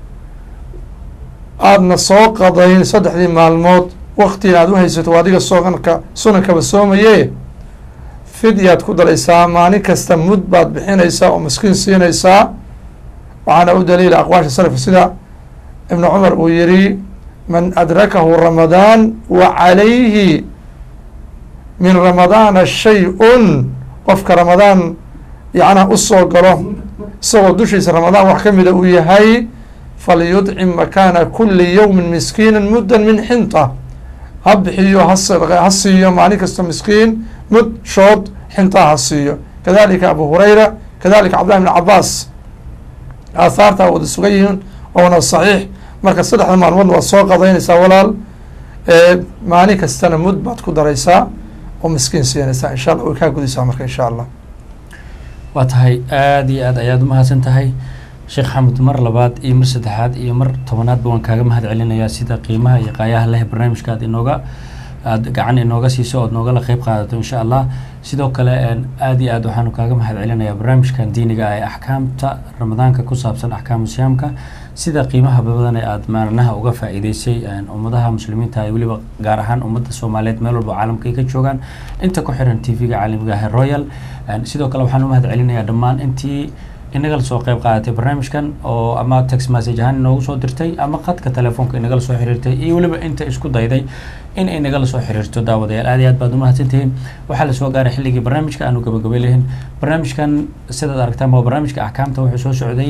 aadna soo qadayn saddexdii maalmood waktiina aada u haysato adiga soonka sunankaba soomaye fidyaad ku daraysaa maalin kasta mud baad bixinaysaa oo miskiin siinaysaa waxaana u daliila aqwaasha salafka sida ibnu cumar uu yihi man adrakahu ramadaan wa calayhi min ramadaana shay-un qofka ramadaan yacnaa usoo galo isagoo dushiisa ramadaan wax ka mida uu yahay falyudcim makaana kuli yowmin miskiina muddan min xinta ha bixiyo ha siiyo maalin kasta miskiin mud shood xintaa ha siiyo kadalika abu hurayra kadalika cabdillahi ibn cabaas aahaarta wada sugan yihiin oona saxiix. marka saddexda maalmood waad soo qadaynaysaa walaal, maalin kastana mud baad ku daraysaa oo miskiin siinaysaa insha allah way kaa gudaysaa marka insha allah. waa tahay aada iyo aad ayaad umahadsan tahay sheekh xamed. mar labaad iyo mar saddexaad iyo mar tobanaadba waan kaaga mahad celinayaa sida qiimaha iyo qaayaha leh barnaamijka aad inooga aada gacan inooga siiso ood noogala qeyb qaadato insha allah. sidoo kale aada iyo aad waxaanu kaaga mahad celinayaa barnaamijkan diiniga ah ee axkaamta ramadaanka ku saabsan axkaamu siyaamka, sida qiimaha badan ee aada maalinaha uga faa'iideysay ummadaha muslimiinta ay weliba gaar ahaan ummadda soomaaliyeed meel walba caalamka ay ka joogaan inta ku xiran t v-ga caalamiga ah ee royal. sidoo kale waxaan u mahad celinayaa dhammaan intii inagala soo qeyb qaadatay barnaamijkan oo ama text message ahaan inoogu soo dirtay ama khadka telefoonka inagala soo xiriirtay iyo weliba inta isku dayday in ay nagala soo xiriirto daawadayaal. aad iyo aad baad umahadsantihiin. waxaa lasoo gaaray xilligii barnaamijka aanu gabagabay lahayn. barnaamijkan sidaad aragtaan waa barnaamijka axkaamta wuxuu soo socday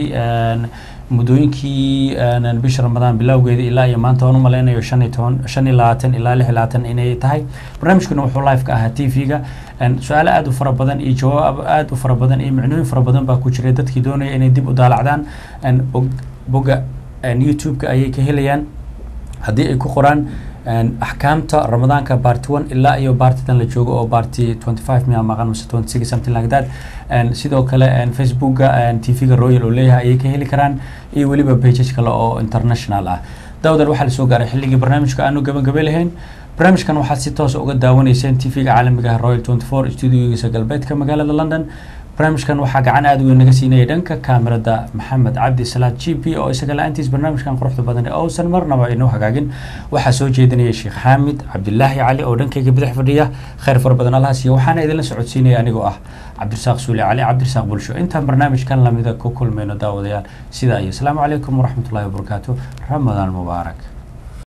muddooyinkii bisha ramadaan bilowgeeda ilaa iyo maanta waan u malaynayo shan iyo toban shan iyo labaatan ilaa lix iyo labaatan inay tahay. barnaamijkuna wuxuu live ka ahaa t v-ga. su-aalo aada u fara badan iyo jawaab aada u fara badan iyo micnooyin fara badan baa ku jiray. dadkii doonaya inay dib u daalacdaan bogga youtube-ka ayay ka helayaan haddii ay ku qoraan axkaamta ramadaanka barty one ilaa iyo bartidan la joogo oo barty twenty five miya maqan mise twenty six something like that. sidoo kale facebookga t v-ga royal oo leeyahay ayay ka heli karaan iyo weliba pages kale oo international ah. daawadan waxaa lasoo gaaray xilligii barnaamijka aanu gabagabay lahayn. barnaamijkan waxaad si toosa uga daawanayseen t v-ga caalamiga ah royal twenty four studiogiisa galbeedka magaalada london. barnaamijkan waxaa gacan aada weyn naga siinayay dhanka kaamirada maxamed cabdi salaad g p oo isaga la-aantiis barnaamijkan quruxda badan ee ousan marnaba inoo hagaagin. waxaa soo jeedinaya sheekh xaamid cabdilaahi cali oo dhankayga bidix fadhiya. khayr fara badan allaha siiyo. waxaana idinla socodsiinaya anigoo ah cabdirasaaq suuli cali cabdirasaaq bulsho. intaan barnaamijkan lamida ku kulmayno daawadayaal sidaa iyo asalaamu calaykum waraxmatullahi wabarakaatu. ramadaan mubaarak.